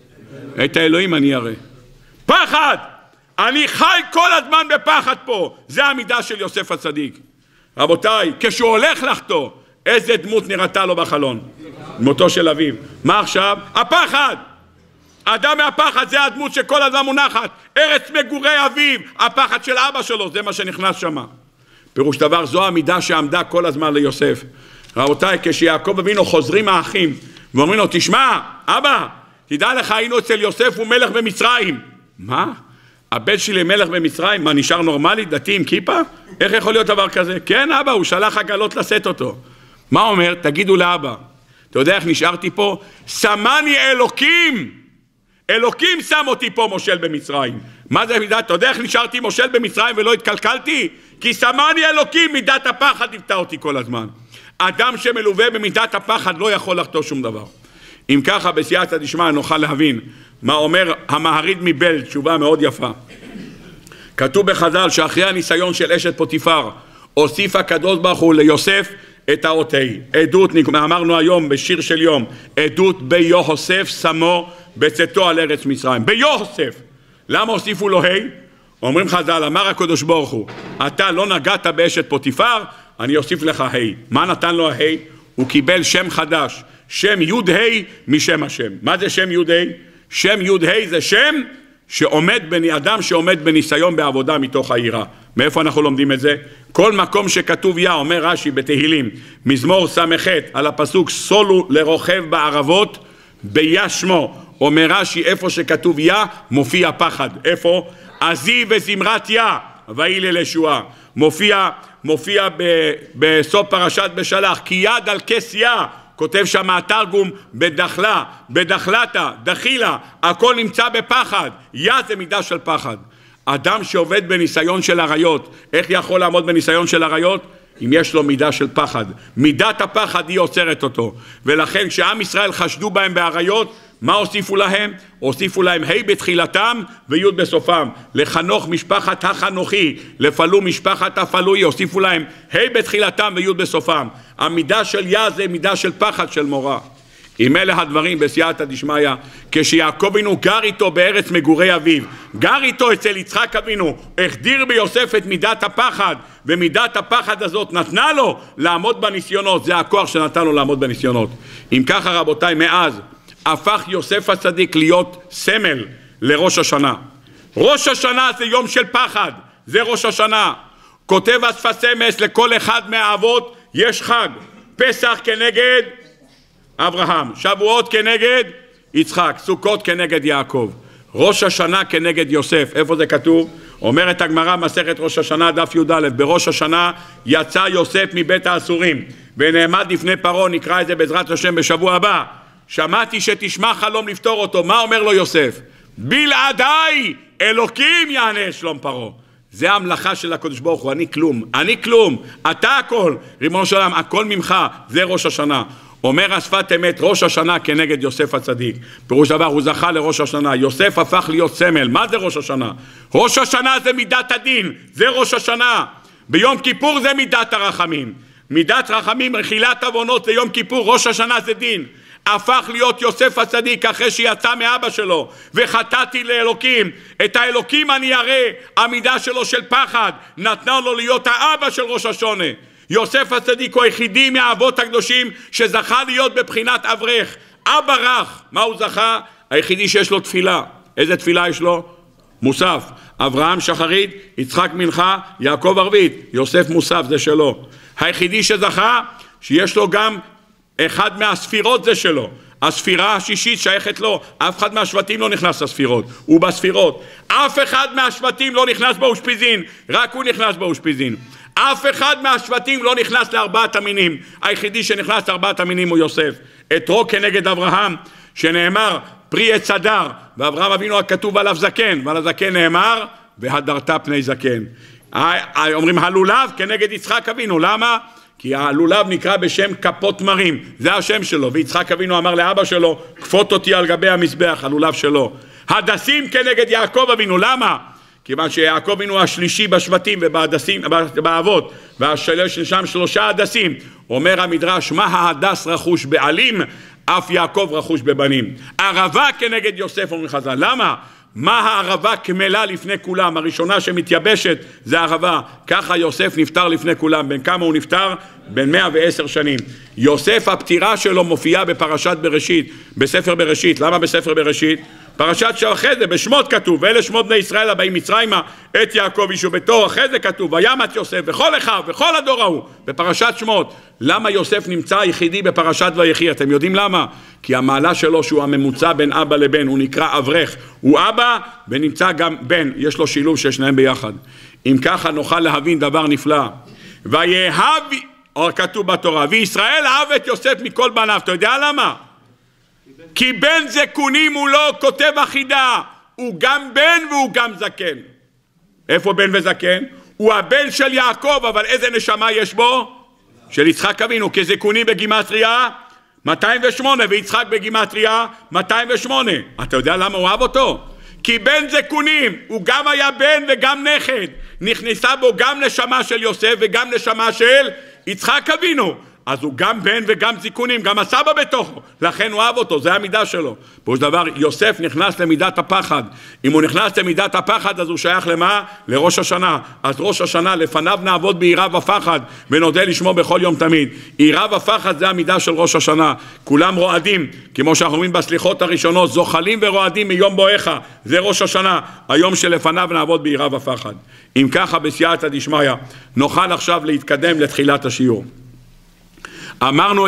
את האלוהים אני אראה. פחד! אני חי כל הזמן בפחד פה. זה המידה של יוסף הצדיק. רבותיי, כשהוא הולך לחטוא, איזה דמות נראתה לו בחלון? דמותו של אביו. מה עכשיו? הפחד! אדם מהפחד זה הדמות שכל אדם מונחת. ארץ מגורי אביו, הפחד של אבא שלו, זה מה שנכנס שם. פירוש דבר, זו המידה שעמדה כל הזמן ליוסף. רבותיי, כשיעקב אבינו חוזרים האחים ואומרים לו, תשמע, אבא, תדע לך, היינו אצל יוסף, הוא מלך במצרים. מה? הבן שלי מלך במצרים? מה, נשאר נורמלי, דתי עם כיפה? איך יכול להיות דבר כזה? כן, אבא, הוא שלח עגלות לשאת אותו. מה אומר? תגידו לאבא. אתה יודע איך נשארתי פה? שמני אלוקים! אלוקים שם אותי פה מושל במצרים. מה זה מידת? אתה יודע איך נשארתי מושל במצרים ולא התקלקלתי? כי שמני אלוקים, מידת הפחד נפתה אותי כל הזמן. אדם שמלווה במידת הפחד לא יכול לחטוא שום דבר. אם ככה בסייעתא דשמיא נוכל להבין מה אומר המהרי"ד מבעלז, תשובה מאוד יפה. כתוב בחז"ל שאחרי הניסיון של אשת פוטיפר הוסיף הקדוש ברוך הוא ליוסף את האות ה'. עדות, אמרנו היום בשיר של יום, עדות ביוסף שמו בצאתו על ארץ מצרים. ביוסף. למה הוסיפו לו ה'? אומרים חז"ל, אמר הקדוש ברוך הוא, אתה לא נגעת באשת פוטיפר, אני אוסיף לך ה'. מה נתן לו ה'? הוא קיבל שם חדש, שם י' ה' משם השם. מה זה שם י' ה'? שם י' ה' זה שם שעומד אדם שעומד בניסיון בעבודה מתוך העירה. מאיפה אנחנו לומדים את זה? כל מקום שכתוב יה, אומר רש"י בתהילים, מזמור ס"ח על הפסוק סולו לרוכב בערבות ביה שמו. אומר רש"י, איפה שכתוב יה מופיע פחד. איפה? עזי וזמרת יה והיא לישועה. מופיע בסוף פרשת בשלח, כי יד על כס יה, כותב שם התרגום בדחלה, בדחלתה, דחילה, הכל נמצא בפחד. יה זה מידה של פחד. אדם שעובד בניסיון של עריות, איך יכול לעמוד בניסיון של עריות? אם יש לו מידה של פחד. מידת הפחד היא עוצרת אותו. ולכן כשעם ישראל חשדו בהם בעריות, מה הוסיפו להם? הוסיפו להם ה' בתחילתם וי' בסופם. לחנוך משפחת החנוכי, לפלו משפחת הפלוי, הוסיפו להם ה' בתחילתם וי' בסופם. המידה של יה זה מידה של פחד של מורא. אם אלה הדברים בסייעתא דשמיא, כשיעקב אבינו גר איתו בארץ מגורי אביו, גר איתו אצל יצחק אבינו, החדיר ביוסף את מידת הפחד, ומידת הפחד הזאת נתנה לו לעמוד בניסיונות. זה הכוח שנתן לו לעמוד בניסיונות. אם ככה רבותיי, מאז הפך יוסף הצדיק להיות סמל לראש השנה. ראש השנה זה יום של פחד, זה ראש השנה. כותב השפת אמש, לכל אחד מהאבות יש חג. פסח כנגד אברהם, שבועות כנגד יצחק, סוכות כנגד יעקב, ראש השנה כנגד יוסף. איפה זה כתוב? אומרת הגמרא מסכת ראש השנה דף י"א, בראש השנה יצא יוסף מבית האסורים ונעמד לפני פרעה, נקרא את זה בעזרת השם בשבוע הבא. שמעתי שתשמע חלום לפתור אותו. מה אומר לו יוסף? בלעדיי אלוקים יענה שלום פרעה. זה המלאכה של הקדוש ברוך הוא. אני כלום, אתה הכל, ריבונו של עולם, הכל ממך. זה ראש השנה. אומר השפת אמת, ראש השנה כנגד יוסף הצדיק. פירוש דבר, הוא זכה לראש השנה. יוסף הפך להיות סמל. מה זה ראש השנה? ראש השנה זה מידת הדין, זה ראש השנה. ביום כיפור זה מידת הרחמים. מידת רחמים, רכילת עוונות זה יום כיפור, ראש השנה זה דין. הפך להיות יוסף הצדיק אחרי שיצא מאבא שלו, וחטאתי לאלוקים, את האלוקים אני אראה. המידה שלו של פחד נתנה לו להיות האבא של ראש השונה. יוסף הצדיק הוא היחידי מהאבות הקדושים שזכה להיות בבחינת אברך, אבא רך. מה הוא זכה? היחידי שיש לו תפילה. איזה תפילה יש לו? מוסף. אברהם שחרית, יצחק מנחה, יעקב ערבית, יוסף מוסף, זה שלו. היחידי שזכה שיש לו גם אחד מהספירות, זה שלו. הספירה השישית שייכת לו. אף אחד מהשבטים לא נכנס לספירות, הוא בספירות. אף אחד מהשבטים לא נכנס באושפיזין, רק הוא נכנס באושפיזין. אף אחד מהשבטים לא נכנס לארבעת המינים. היחידי שנכנס לארבעת המינים הוא יוסף. אתרו כנגד אברהם, שנאמר פרי עץ הדר, ואברהם אבינו הכתוב עליו זקן, ועל הזקן נאמר והדרת פני זקן. אומרים הלולב כנגד יצחק אבינו. למה? כי הלולב נקרא בשם כפות מרים, זה השם שלו, ויצחק אבינו אמר לאבא שלו, כפות אותי על גבי המזבח, הלולב שלו. הדסים כנגד יעקב אבינו. למה? כיוון שיעקב אבינו השלישי בשבטים ובהדסים, באבות, והשלוש שם 3 הדסים. אומר המדרש, מה ההדס רכוש בעלים? אף יעקב רחוש בבנים. ערבה כנגד יוסף אומרים חז"ל. למה? מה הערבה כמלה לפני כולם? הראשונה שמתייבשת זה הערבה. ככה יוסף נפטר לפני כולם. בין כמה הוא נפטר? בין 110 שנים. יוסף הפטירה שלו מופיעה בפרשת בראשית, בספר בראשית. למה בספר בראשית? פרשת שאחרי זה בשמות כתוב, ואלה שמות בני ישראל הבאים מצרימה, את יעקב אישו ביתו. אחרי זה כתוב וימת יוסף וכל אחיו וכל הדור ההוא בפרשת שמות. למה יוסף נמצא היחידי בפרשת ויחי? אתם יודעים למה? כי המעלה שלו שהוא הממוצע בין אבא לבן, הוא נקרא אברך, הוא אבא ונמצא גם בן, יש לו שילוב של שניהם ביחד. אם ככה נוכל להבין דבר נפלא. ויהב, או כתוב בתורה, וישראל אהב את יוסף מכל בניו. אתה יודע למה? כי בן זקונים הוא לא כותב אחידה, הוא גם בן והוא גם זקן. איפה בן וזקן? הוא הבן של יעקב, אבל איזה נשמה יש בו? של יצחק אבינו. כזקונים בגימטריה 208 ויצחק בגימטריה 208. אתה יודע למה הוא אהב אותו? כי בן זקונים, הוא גם היה בן וגם נכד, נכנסה בו גם נשמה של יוסף וגם נשמה של יצחק אבינו. אז הוא גם בן וגם זיקונים, גם הסבא בתוכו, לכן הוא אהב אותו, זה המידה שלו. בראש דבר, יוסף נכנס למידת הפחד. אם הוא נכנס למידת הפחד, אז הוא שייך למה? לראש השנה. אז ראש השנה, לפניו נעבוד ביראה ופחד, ונודה לשמו בכל יום תמיד. יראה ופחד זה המידה של ראש השנה. כולם רועדים, כמו שאנחנו אומרים בסליחות הראשונות, זוחלים ורועדים מיום בואך, זה ראש השנה, היום שלפניו נעבוד ביראה ופחד. אם ככה, בסייעתא דשמיא, נוכל עכשיו להתקדם לתחילת השיעור. אמרנו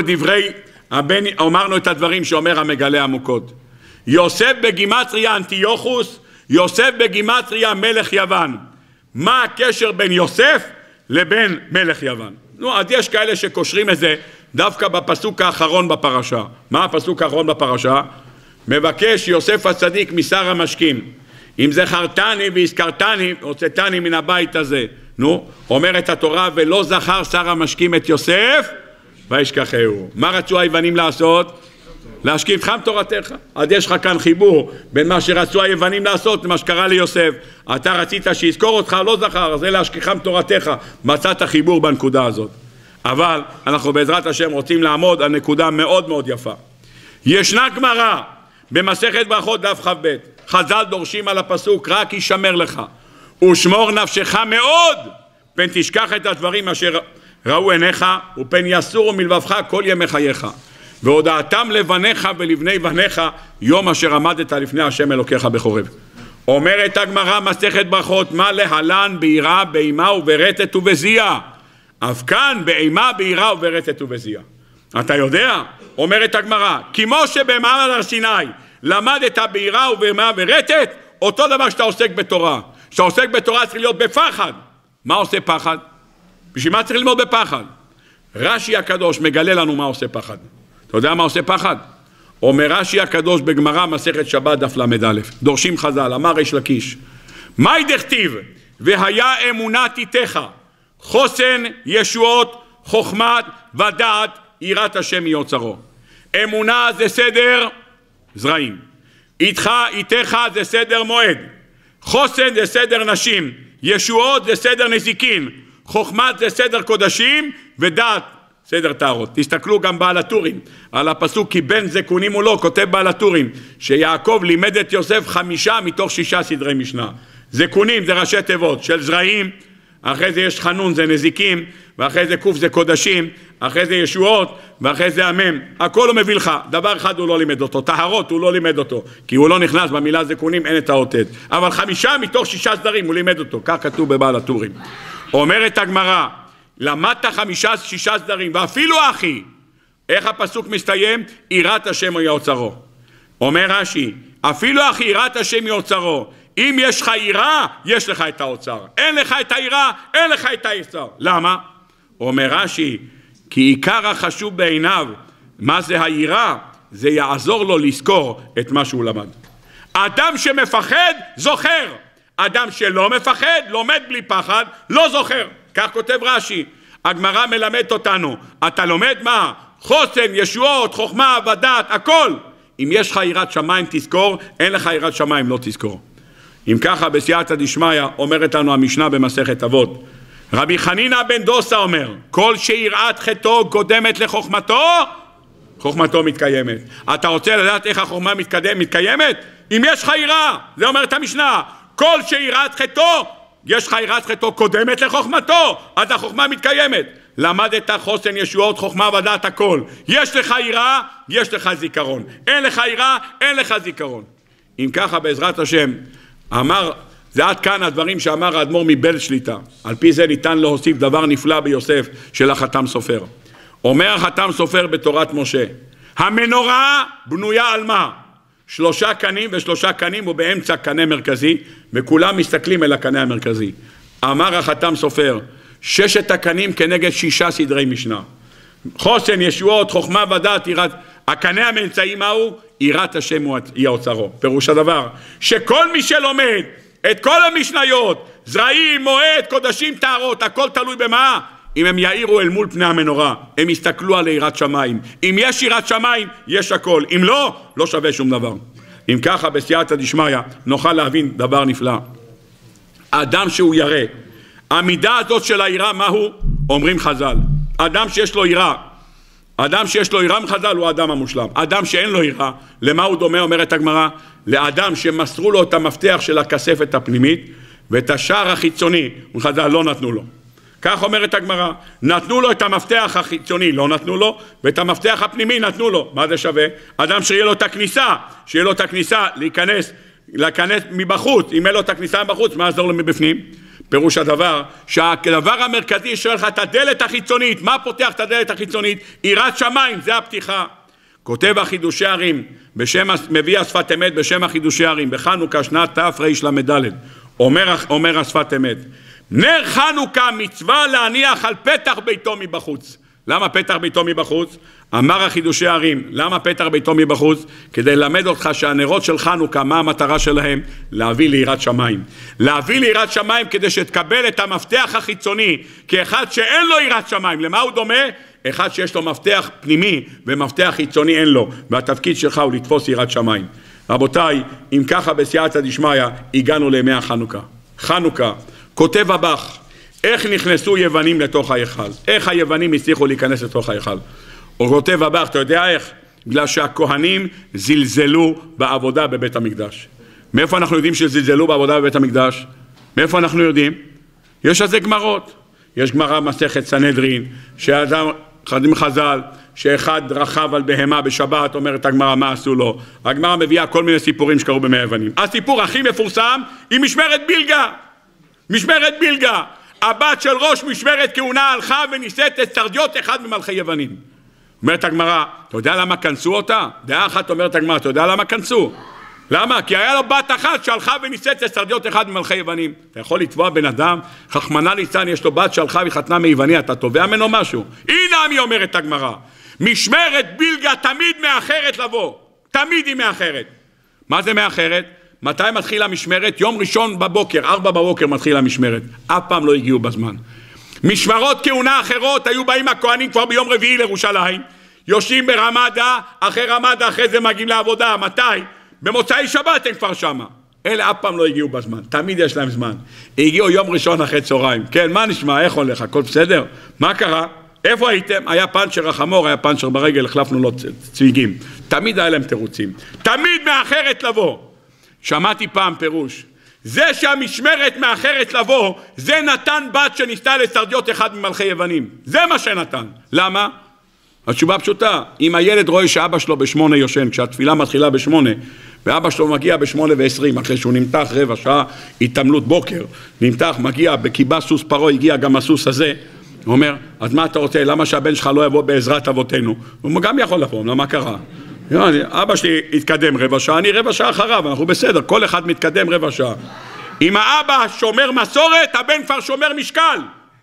את הדברים שאומר המגלה עמוקות. יוסף בגימטריה אנטיוכוס, יוסף בגימטריה מלך יוון. מה הקשר בין יוסף לבין מלך יוון? אז יש כאלה שקושרים את זה דווקא בפסוק האחרון בפרשה. מה הפסוק האחרון בפרשה? מבקש יוסף הצדיק משר המשקים, אם זכרתני והזכרתני, הוצאתני מן הבית הזה. אומרת התורה, ולא זכר שר המשקים את יוסף וישכחהו. מה רצו היוונים לעשות? להשכיבך תורתך. אז יש לך כאן חיבור בין מה שרצו היוונים לעשות למה שקרה ליוסף. אתה רצית שיזכור אותך, לא זכר, זה להשכיבך תורתך. מצאת חיבור בנקודה הזאת. אבל אנחנו בעזרת השם רוצים לעמוד על נקודה מאוד מאוד יפה. ישנה גמרא במסכת ברכות דף כ"ב. חז"ל דורשים על הפסוק, רק ישמר לך ושמור נפשך מאוד, פן תשכח את הדברים אשר ראו עיניך, ופן יסורו מלבבך כל ימי חייך, והודעתם לבניך ולבני בניך יום אשר עמדת לפני השם אלוקיך בחורב. אומרת הגמרא מסכת ברכות, מה להלן ביראה באימה וברטט ובזיעה? אף כאן באימה ביראה וברטט ובזיעה. אתה יודע? אומרת הגמרא, כמו שבמעמד הר סיני למדת ביראה ובאימה ורטט, אותו דבר שאתה עוסק בתורה. שאתה עוסק בתורה צריך להיות בפחד. מה עושה פחד? בשביל מה צריך ללמוד בפחד? רש"י הקדוש מגלה לנו מה עושה פחד. אתה יודע מה עושה פחד? אומר רש"י הקדוש בגמרא מסכת שבת דף ל"א. דורשים חז"ל, אמר ריש לקיש, מהי דכתיב והיה אמונת איתך, חוסן, ישועות, חוכמת ודעת, יראת השם מיוצרו. אמונה זה סדר זרעים, איתך זה סדר מועד, חוסן זה סדר נשים, ישועות זה סדר נזיקין, חוכמת זה סדר קודשים, ודעת סדר טהרות. תסתכלו גם בעל הטורים על הפסוק, כי בן זקונים הוא לא, כותב בעל הטורים שיעקב לימד את יוסף 5 מתוך 6 סדרי משנה. זקונים זה ראשי תיבות של זרעים, אחרי זה יש חנון זה נזיקים, ואחרי זה קוף זה קודשים, אחרי זה ישועות, ואחרי זה המם. הכל הוא מביא לך, דבר אחד הוא לא לימד אותו, טהרות הוא לא לימד אותו, כי הוא לא נכנס במילה זקונים, אין את האותת. אבל 5 מתוך 6 סדרים הוא לימד אותו, כך כתוב בבעל הטורים. אומרת הגמרא, למדת 5-6 סדרים, ואפילו אחי, איך הפסוק מסתיים? יראת השם מיוצרו. אומר רש"י, אפילו אחי יראת השם מיוצרו, אם יש לך יראה, יש לך את האוצר. אין לך את היראה, אין לך את האוצר. למה? אומר רש"י, כי עיקר החשוב בעיניו, מה זה היראה? זה יעזור לו לזכור את מה שהוא למד. אדם שמפחד, זוכר. אדם שלא מפחד, לומד בלי פחד, לא זוכר. כך כותב רש"י. הגמרא מלמד אותנו. אתה לומד מה? חוסן, ישועות, חוכמה, ודעת, הכל. אם יש לך יראת שמיים תזכור, אין לך יראת שמיים לא תזכור. אם ככה בסייעתא דשמיא אומרת לנו המשנה במסכת אבות, רבי חנינא בן דוסא אומר, כל שיראת חטאו קודמת לחוכמתו, חוכמתו מתקיימת. אתה רוצה לדעת איך החוכמה מתקיימת? אם יש לך יראה, זה אומרת המשנה, כל שיראת חטאו, יש לך יראת חטאו קודמת לחוכמתו, אז החוכמה מתקיימת. למדת חוסן ישועות, חוכמה ודעת הכל. יש לך יראה, יש לך זיכרון. אין לך יראה, אין לך זיכרון. אם ככה בעזרת השם, אמר, זה עד כאן הדברים שאמר האדמו"ר מבעל שליטה. על פי זה ניתן להוסיף דבר נפלא ביוסף של החתם סופר. אומר החתם סופר בתורת משה, המנורה בנויה על מה? 3 קנים ו3 קנים ובאמצע קנה מרכזי, וכולם מסתכלים אל הקנה המרכזי. אמר החתם סופר, 6 הקנים כנגד 6 סדרי משנה. חוסן, ישועות, חוכמה ודעת, יראת. הקנה הממצאי מהו? יראת השם היא האוצרו. פירוש הדבר, שכל מי שלומד את כל המשניות, זרעים, מועד, קודשים, טהרות, הכל תלוי במה? אם הם יאירו אל מול פני המנורה, הם יסתכלו על יראת שמיים. אם יש יראת שמיים, יש הכל. אם לא, לא שווה שום דבר. אם ככה, בסייעתא דשמיא, נוכל להבין דבר נפלא. האדם שהוא ירא, המידה הזאת של היראה, מהו? אומרים חז"ל. אדם שיש לו יראה, אדם שיש לו יראה מחז"ל הוא האדם המושלם. אדם שאין לו יראה, למה הוא דומה, אומרת הגמרא? לאדם שמסרו לו את המפתח של הכספת הפנימית, ואת השער החיצוני, מחז"ל לא נתנו לו. כך אומרת הגמרא, נתנו לו את המפתח החיצוני, לא נתנו לו, ואת המפתח הפנימי נתנו לו. מה זה שווה? אדם שיהיה לו את הכניסה, שיהיה לו את הכניסה להיכנס מבחוץ. אם אין לו את הכניסה מבחוץ, מה יעזור לו מבפנים? פירוש הדבר, שהדבר המרכזי שואל לך את הדלת החיצונית. מה פותח את הדלת החיצונית? יראת שמיים, זה הפתיחה. כותב החידושי ערים, מביא השפת אמת בשם החידושי ערים, בחנוכה שנת תרל"ד, אומר השפת אמת, נר חנוכה מצווה להניח על פתח ביתו מבחוץ. למה פתח ביתו מבחוץ? אמר החידושי ערים, למה פתח ביתו מבחוץ? כדי ללמד אותך שהנרות של חנוכה, מה המטרה שלהם? להביא ליראת שמיים. להביא ליראת שמיים כדי שתקבל את המפתח החיצוני, כאחד שאין לו יראת שמיים. למה הוא דומה? אחד שיש לו מפתח פנימי ומפתח חיצוני אין לו, והתפקיד שלך הוא לתפוס יראת שמיים. רבותיי, אם ככה בסייעתא דשמיא הגענו לימי החנוכה. חנוכה, כותב הבח, איך נכנסו יוונים לתוך ההיכל? איך היוונים הצליחו להיכנס לתוך ההיכל? הוא כותב הבח, אתה יודע איך? בגלל שהכהנים זלזלו בעבודה בבית המקדש. מאיפה אנחנו יודעים שזלזלו בעבודה בבית המקדש? מאיפה אנחנו יודעים? יש על זה גמרות. יש גמרא מסכת סנהדרין, שאדם חדים חז"ל, שאחד רכב על בהמה בשבת, אומרת הגמרא מה עשו לו. הגמרא מביאה כל מיני סיפורים שקרו בימי היוונים. הסיפור הכי מפורסם היא משמרת בילגה. משמרת בילגה. הבת של ראש משמרת כהונה הלכה ונישאת את סרדיוט אחד ממלכי יוונים. אומרת הגמרא, אתה יודע למה כנסו אותה? דעה אחת אומרת הגמרא, אתה יודע למה כנסו? למה? כי היה לו בת אחת שהלכה ונישאת את סרדיוט אחד ממלכי יוונים. אתה יכול לתבוע בן אדם, חכמנא ליצלן, יש לו בת שהלכה וחתנה מיווני, אתה תובע ממנו משהו? הנה מי אומרת הגמרא, משמרת בילגה תמיד מאחרת לבוא. תמיד היא מאחרת. מה זה מאחרת? מתי מתחילה המשמרת? יום ראשון בבוקר, 4 בבוקר מתחילה המשמרת. אף פעם לא הגיעו בזמן. משמרות כהונה אחרות, היו באים הכהנים כבר ביום רביעי לירושלים, יושבים ברמדה, אחרי זה מגיעים לעבודה. מתי? במוצאי שבת הם כבר שמה. אלה אף פעם לא הגיעו בזמן, תמיד יש להם זמן. הגיעו יום ראשון אחרי צהריים. כן, מה נשמע? איך הולך? הכל בסדר? מה קרה? איפה הייתם? היה פנצ'ר החמור, היה פנצ'ר ברגל, החלפנו לו צמיגים. תמיד היה להם תירוצים. תמיד מאחרת לבוא. שמעתי פעם פירוש. זה שהמשמרת מאחרת לבוא, זה נתן בת שניסתה לסרדיוט אחד ממלכי יוונים. זה מה שנתן. למה? התשובה פשוטה. אם הילד רואה שאבא שלו ב8 יושן, כשהתפילה מתחילה ב8, ואבא שלו מגיע ב8:20, אחרי שהוא נמתח רבע שעה, התעמלות בוקר, נמתח, מגיע, בקיבה סוס פרעה, הגיע גם הסוס הזה, הוא אומר, אז מה אתה רוצה? למה שהבן שלך לא יבוא בעזרת אבותינו? הוא גם יכול לבוא, למה קרה? אבא שלי התקדם רבע שעה, אני רבע שעה אחריו, אנחנו בסדר, כל אחד מתקדם רבע שעה. אם האבא שומר מסורת, הבן כבר שומר משקל.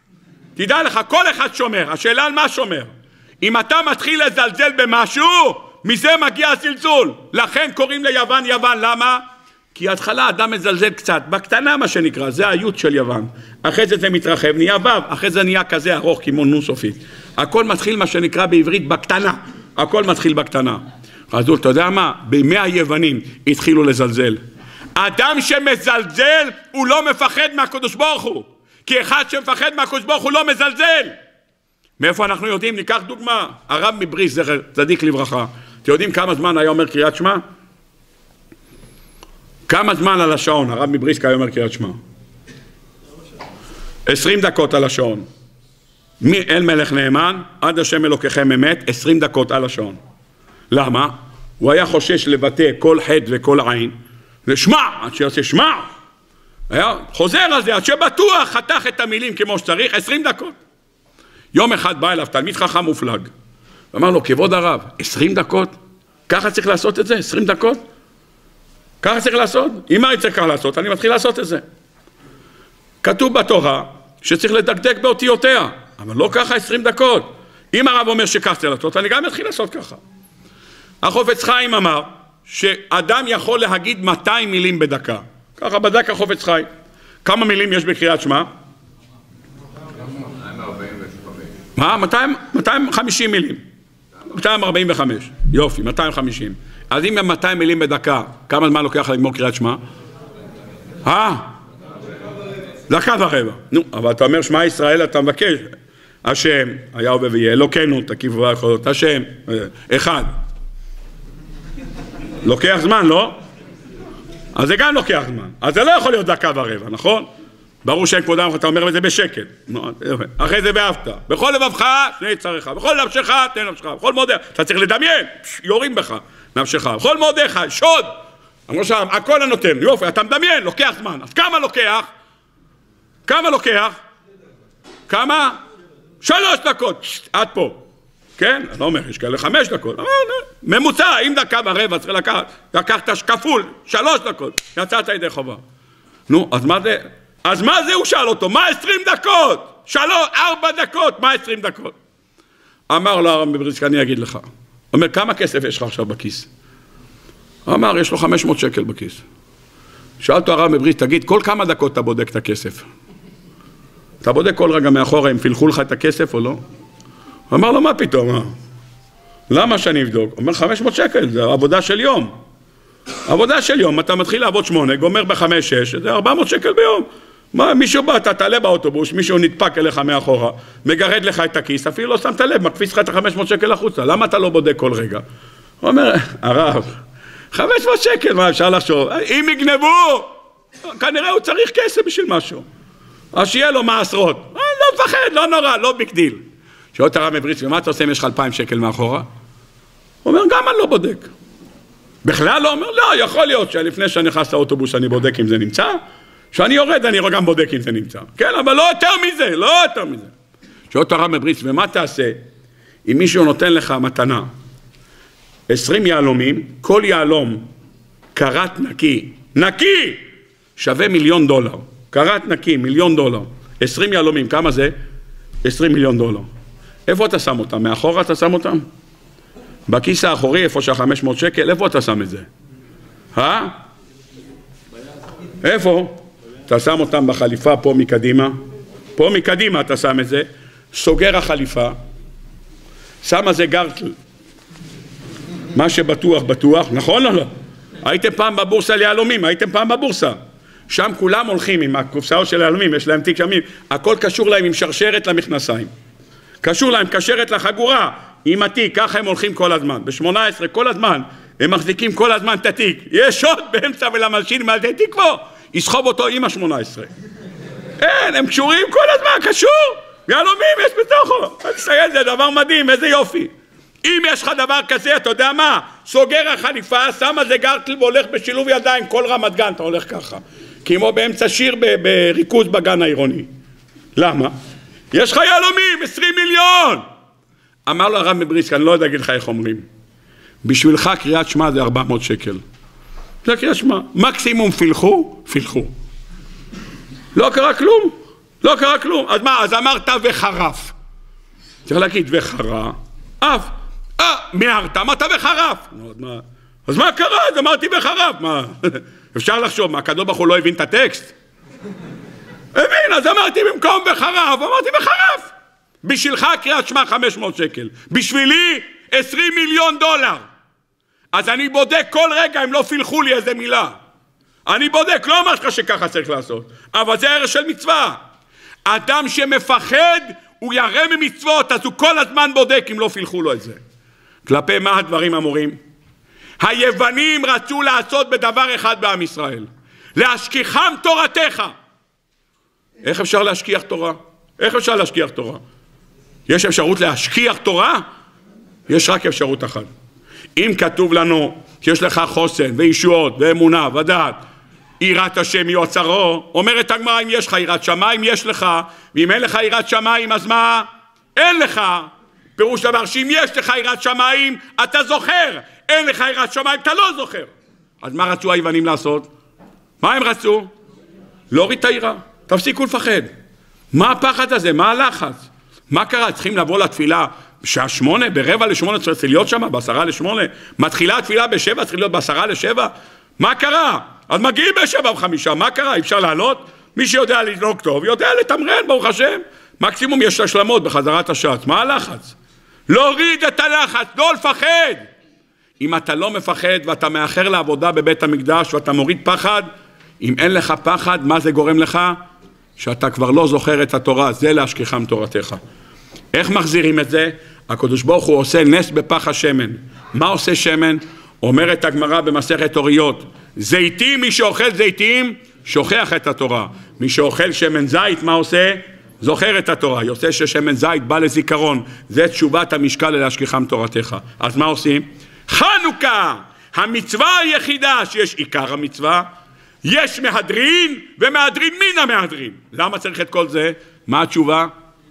תדע לך, כל אחד שומר, השאלה על מה שומר. אם אתה מתחיל לזלזל במשהו, מזה מגיע הזלזול. לכן קוראים ליוון יוון, למה? כי התחלה אדם מזלזל קצת, בקטנה מה שנקרא, זה היות של יוון. אחרי זה מתרחב, נהיה וו, אחרי זה נהיה כזה ארוך, כמו נו סופית. הכל מתחיל מה שנקרא בעברית בקטנה, הכל מתחיל בקטנה. אז אתה יודע מה? בימי היוונים התחילו לזלזל. אדם שמזלזל הוא לא מפחד מהקדוש ברוך הוא, כי אחד שמפחד מהקדוש ברוך הוא לא מזלזל. מאיפה אנחנו יודעים? ניקח דוגמה. הרב מבריסק, זכר צדיק לברכה. אתם יודעים כמה זמן היה אומר קריאת שמע? כמה זמן על השעון? הרב מבריסק היה אומר קריאת שמע. 20 דקות על השעון. מאל מלך נאמן עד השם אלוקיכם אמת, 20 דקות על השעון. למה? הוא היה חושש לבטא כל חטא וכל עין. ושמע, עד שיעשה שמע. היה חוזר על זה, עד שבטוח חתך את המילים כמו שצריך, 20 דקות. יום אחד בא אליו תלמיד חכם מופלג. אמר לו, כבוד הרב, 20 דקות? ככה צריך לעשות את זה? 20 דקות? ככה צריך לעשות? אם מה צריך לעשות, אני מתחיל לעשות את זה. כתוב בתורה שצריך לדקדק באותיותיה, אבל לא ככה 20 דקות. אם הרב אומר שכך צריך לעשות, אני גם מתחיל לעשות ככה. החופץ חיים אמר שאדם יכול להגיד 200 מילים בדקה. ככה בדק החופץ חיים. כמה מילים יש בקריאת שמע? 250 מילים. 245. יופי, 250. אז אם 200 מילים בדקה, כמה זמן לוקח לגמור קריאת שמע? דקה ורבע. נו, אבל אתה אומר שמע ישראל, אתה מבקש. השם, היה הווה ויהיה, אלוקינו, תקיפו ויכולות, השם, אחד. לוקח זמן, לא? אז זה גם לוקח זמן. אז זה לא יכול להיות דקה ורבע, נכון? ברור שאין כבודם, אתה אומר את זה בשקט. אחרי זה ואהבת. בכל לבבך, שני צריך. בכל נפשך, תן נפשך. בכל מודיך, אתה צריך לדמיין, יורים בך, נפשך. בכל מודיך, שוד. אמרו שם, הכל הנותן. יופי, אתה מדמיין, לוקח זמן. אז כמה לוקח? כמה לוקח? כמה? 3 דקות. עד פה. כן? אני לא אומר, יש כאלה 5 דקות. ממוצע, אם דקה ורבע צריך לקחת כפול, 3 דקות. יצאת ידי חובה. נו, אז מה זה? אז מה זה הוא שאל אותו? מה 20 דקות? 4 דקות, מה 20 דקות? אמר לו הרב מבריסק, אני אגיד לך. אומר, כמה כסף יש לך עכשיו בכיס? אמר, יש לו 500 שקל בכיס. שאל אותו הרב מבריסק, תגיד, כל כמה דקות אתה בודק את הכסף? אתה בודק כל רגע מאחורה אם פילחו לך את הכסף או לא? אמר לו, מה פתאום? למה שאני אבדוק? אומר, 500 שקל, זה עבודה של יום. עבודה של יום, אתה מתחיל לעבוד 8, גומר ב5-6, זה 400 שקל ביום. מה, מישהו בא, אתה תעלה באוטובוס, מישהו נדפק אליך מאחורה, מגרד לך את הכיס, אפילו לא שמת לב, מקפיץ לך את ה500 שקל החוצה, למה אתה לא בודק כל רגע? הוא אומר, הרב, 500 שקל, מה אפשר לחשוב? אם יגנבו, כנראה הוא צריך כסף בשביל משהו. אז שיהיה לו מעשרות. לא מפחד, לא נורא, לא ביג דיל. שואל את הרב מבריסק, ומה אתה עושה אם יש לך 2,000 שקל מאחורה? הוא אומר, גם אני לא בודק. בכלל לא אומר, לא, יכול להיות שלפני שאני נכנס לאוטובוס אני בודק אם זה נמצא, שאני יורד אני גם בודק אם זה נמצא. כן, אבל לא יותר מזה, לא יותר מזה. שואל את הרב מבריסק, ומה תעשה אם מישהו נותן לך מתנה? 20 יהלומים, כל יהלום, קרת נקי, נקי, שווה $1,000,000. קרת נקי, $1,000,000. 20 יהלומים, כמה זה? $20,000,000. איפה אתה שם אותם? מאחורה אתה שם אותם? בכיס האחורי, איפה שה500 שקל, איפה אתה שם את זה? איפה? אתה שם אותם בחליפה פה מקדימה, פה מקדימה אתה שם את זה, סוגר החליפה, שם זה גרטל, מה שבטוח בטוח, נכון או לא? הייתם פעם בבורסה ליהלומים, הייתם פעם בבורסה, שם כולם הולכים עם הקופסאות של היהלומים, יש להם תיק שמים, הכל קשור להם עם שרשרת למכנסיים, קשור להם, קשרת לחגורה, עם התיק, ככה הם הולכים כל הזמן, ב18 כל הזמן, הם מחזיקים כל הזמן את התיק, יש עוד באמצע ולמלשין מעל תיק פה, יסחוב אותו עם ה18. אין, הם קשורים כל הזמן, קשור, יהלומים יש בתוכו, תסייד, זה דבר מדהים, איזה יופי. אם יש לך דבר כזה, אתה יודע מה, סוגר החליפה, שם על זה גרטל והולך בשילוב ידיים, כל רמת גן אתה הולך ככה, כמו באמצע שיר בריכוז בגן העירוני. למה? יש לך יהלומים, 20 מיליון. אמר לו הרב מבריסק, אני לא יודע להגיד לך איך אומרים, בשבילך קריאת שמע זה 400 שקל. זה קריאת שמע. מקסימום פילחו, פילחו. לא קרה כלום. לא קרה כלום. אז מה? אז אמרת וחרף. צריך להגיד וחרף. אף. מיהרת, אמרת וחרף. אז מה קרה? אז אמרתי וחרף. מה? אפשר לחשוב, מה, הקדוש ברוך הוא לא הבין את הטקסט? הבין, אז אמרתי במקום וחרף, אמרתי וחרף. בשבילך קריאת שמע 500 שקל. בשבילי $20 מיליון. אז אני בודק כל רגע אם לא פילחו לי איזה מילה. אני בודק, לא אומר לך שככה צריך לעשות. אבל זה ערך של מצווה. אדם שמפחד, הוא ירא ממצוות, אז הוא כל הזמן בודק אם לא פילחו לו את זה. כלפי מה הדברים אמורים? היוונים רצו לעשות בדבר אחד בעם ישראל, להשכיחם תורתך. איך אפשר להשכיח תורה? איך אפשר להשכיח תורה? יש אפשרות להשכיח תורה? יש רק אפשרות אחת. אם כתוב לנו שיש לך חוסן וישועות ואמונה ודעת, יראת השם יועצרו, אומרת הגמרא, אם יש לך יראת שמיים יש לך, ואם אין לך יראת שמיים אז מה? אין לך. פירוש דבר שאם יש לך יראת שמיים אתה זוכר, אין לך יראת שמיים אתה לא זוכר. אז מה רצו היוונים לעשות? מה הם רצו? להוריד את היראה, תפסיקו לפחד. מה הפחד הזה? מה הלחץ? מה קרה? צריכים לבוא לתפילה בשעה 8, ב7:45 צריך להיות שם, ב7:50, מתחילה התפילה ב7, צריך להיות ב6:50. מה קרה? אז מגיעים ב7:05, מה קרה? אי אפשר לעלות? מי שיודע לנהוג טוב, יודע לתמרן, ברוך השם. מקסימום יש השלמות בחזרת השעת. מה הלחץ? להוריד את הלחץ, לא לפחד. אם אתה לא מפחד ואתה מאחר לעבודה בבית המקדש ואתה מוריד פחד, אם אין לך פחד, מה זה גורם לך? שאתה כבר לא זוכר את התורה, זה להשכיחם תורתך. איך מחזירים את זה? הקדוש ברוך הוא עושה נס בפח השמן. מה עושה שמן? אומרת הגמרא במסכת אוריות, זיתים, מי שאוכל זיתים, שוכח את התורה. מי שאוכל שמן זית, מה עושה? זוכר את התורה. יוצא ששמן זית בא לזיכרון. זה תשובת המשקל להשכיחם תורתך. אז מה עושים? חנוכה, המצווה היחידה שיש עיקר המצווה, יש מהדרין ומהדרין מן המהדרין. למה צריך את כל זה? מה התשובה?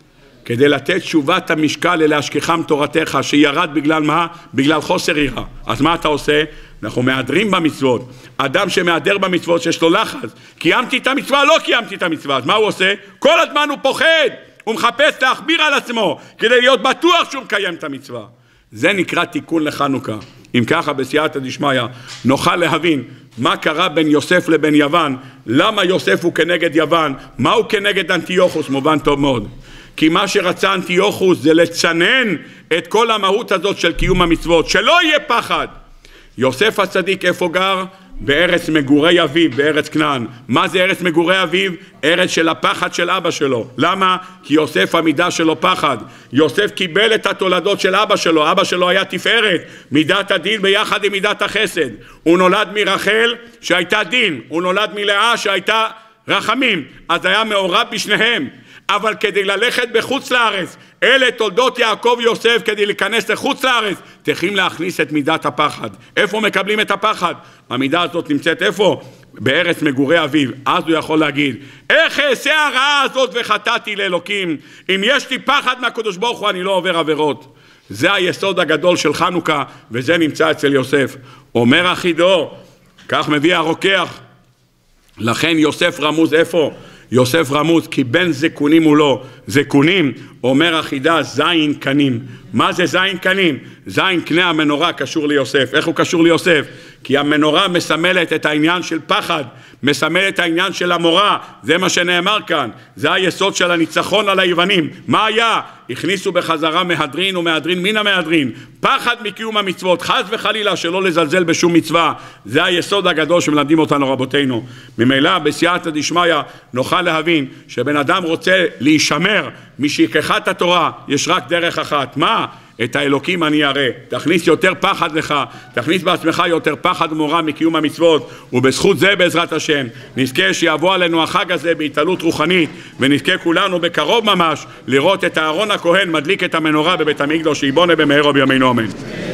כדי לתת תשובת המשקל להשכיחם תורתך, שירד בגלל מה? בגלל חוסר יראה. אז מה אתה עושה? אנחנו מהדרים במצוות. אדם שמהדר במצוות שיש לו לחץ, קיימתי את המצווה, לא קיימתי את המצווה, אז מה הוא עושה? כל הזמן הוא פוחד, הוא מחפש להחמיר על עצמו, כדי להיות בטוח שהוא מקיים את המצווה. זה נקרא תיקון לחנוכה. אם ככה בסייעתא דשמיא נוכל להבין מה קרה בין יוסף לבין יוון, למה יוסף הוא כנגד יוון, מה הוא כנגד אנטיוכוס, מובן טוב מאוד. כי מה שרצה אנטיוכוס זה לצנן את כל המהות הזאת של קיום המצוות, שלא יהיה פחד. יוסף הצדיק איפה גר? בארץ מגורי אביו, בארץ כנען. מה זה ארץ מגורי אביו? ארץ של הפחד של אבא שלו. למה? כי יוסף המידה שלו פחד. יוסף קיבל את התולדות של אבא שלו. אבא שלו היה תפארת, מידת הדין ביחד עם מידת החסד. הוא נולד מרחל שהייתה דין, הוא נולד מלאה שהייתה רחמים, אז היה מעורב בשניהם. אבל כדי ללכת בחוץ לארץ, אלה תולדות יעקב יוסף, כדי להיכנס לחוץ לארץ, צריכים להכניס את מידת הפחד. איפה מקבלים את הפחד? המידה הזאת נמצאת איפה? בארץ מגורי אביו. אז הוא יכול להגיד, איך אעשה הרעה הזאת וחטאתי לאלוקים? אם יש לי פחד מהקדוש ברוך הוא, אני לא עובר עבירות. זה היסוד הגדול של חנוכה, וזה נמצא אצל יוסף. אומר אחידו, כך מביא הרוקח, לכן יוסף רמוז איפה? יוסף רמוז כי בין זקונים הוא לא. זקונים, אומר אחידה, זין קנים. מה זה זין קנים? זין קנה המנורה קשור ליוסף. איך הוא קשור ליוסף? כי המנורה מסמלת את העניין של פחד, מסמלת את העניין של המורה. זה מה שנאמר כאן. זה היסוד של הניצחון על היוונים. מה היה? הכניסו בחזרה מהדרין ומהדרין מן המהדרין. פחד מקיום המצוות, חס וחלילה שלא לזלזל בשום מצווה. זה היסוד הגדול שמלמדים אותנו רבותינו. ממילא בסייעתא דשמיא נוכל להבין שבן אדם רוצה להישמר משכחת התורה, יש רק דרך אחת. מה? את האלוקים אני אראה. תכניס יותר פחד לך, תכניס בעצמך יותר פחד ומורא מקיום המצוות, ובזכות זה בעזרת השם נזכה שיבוא עלינו החג הזה בהתעלות רוחנית, ונזכה כולנו בקרוב ממש לראות את אהרון הכהן מדליק את המנורה בבית המקדש, שיבונה במהרה בימינו אמן.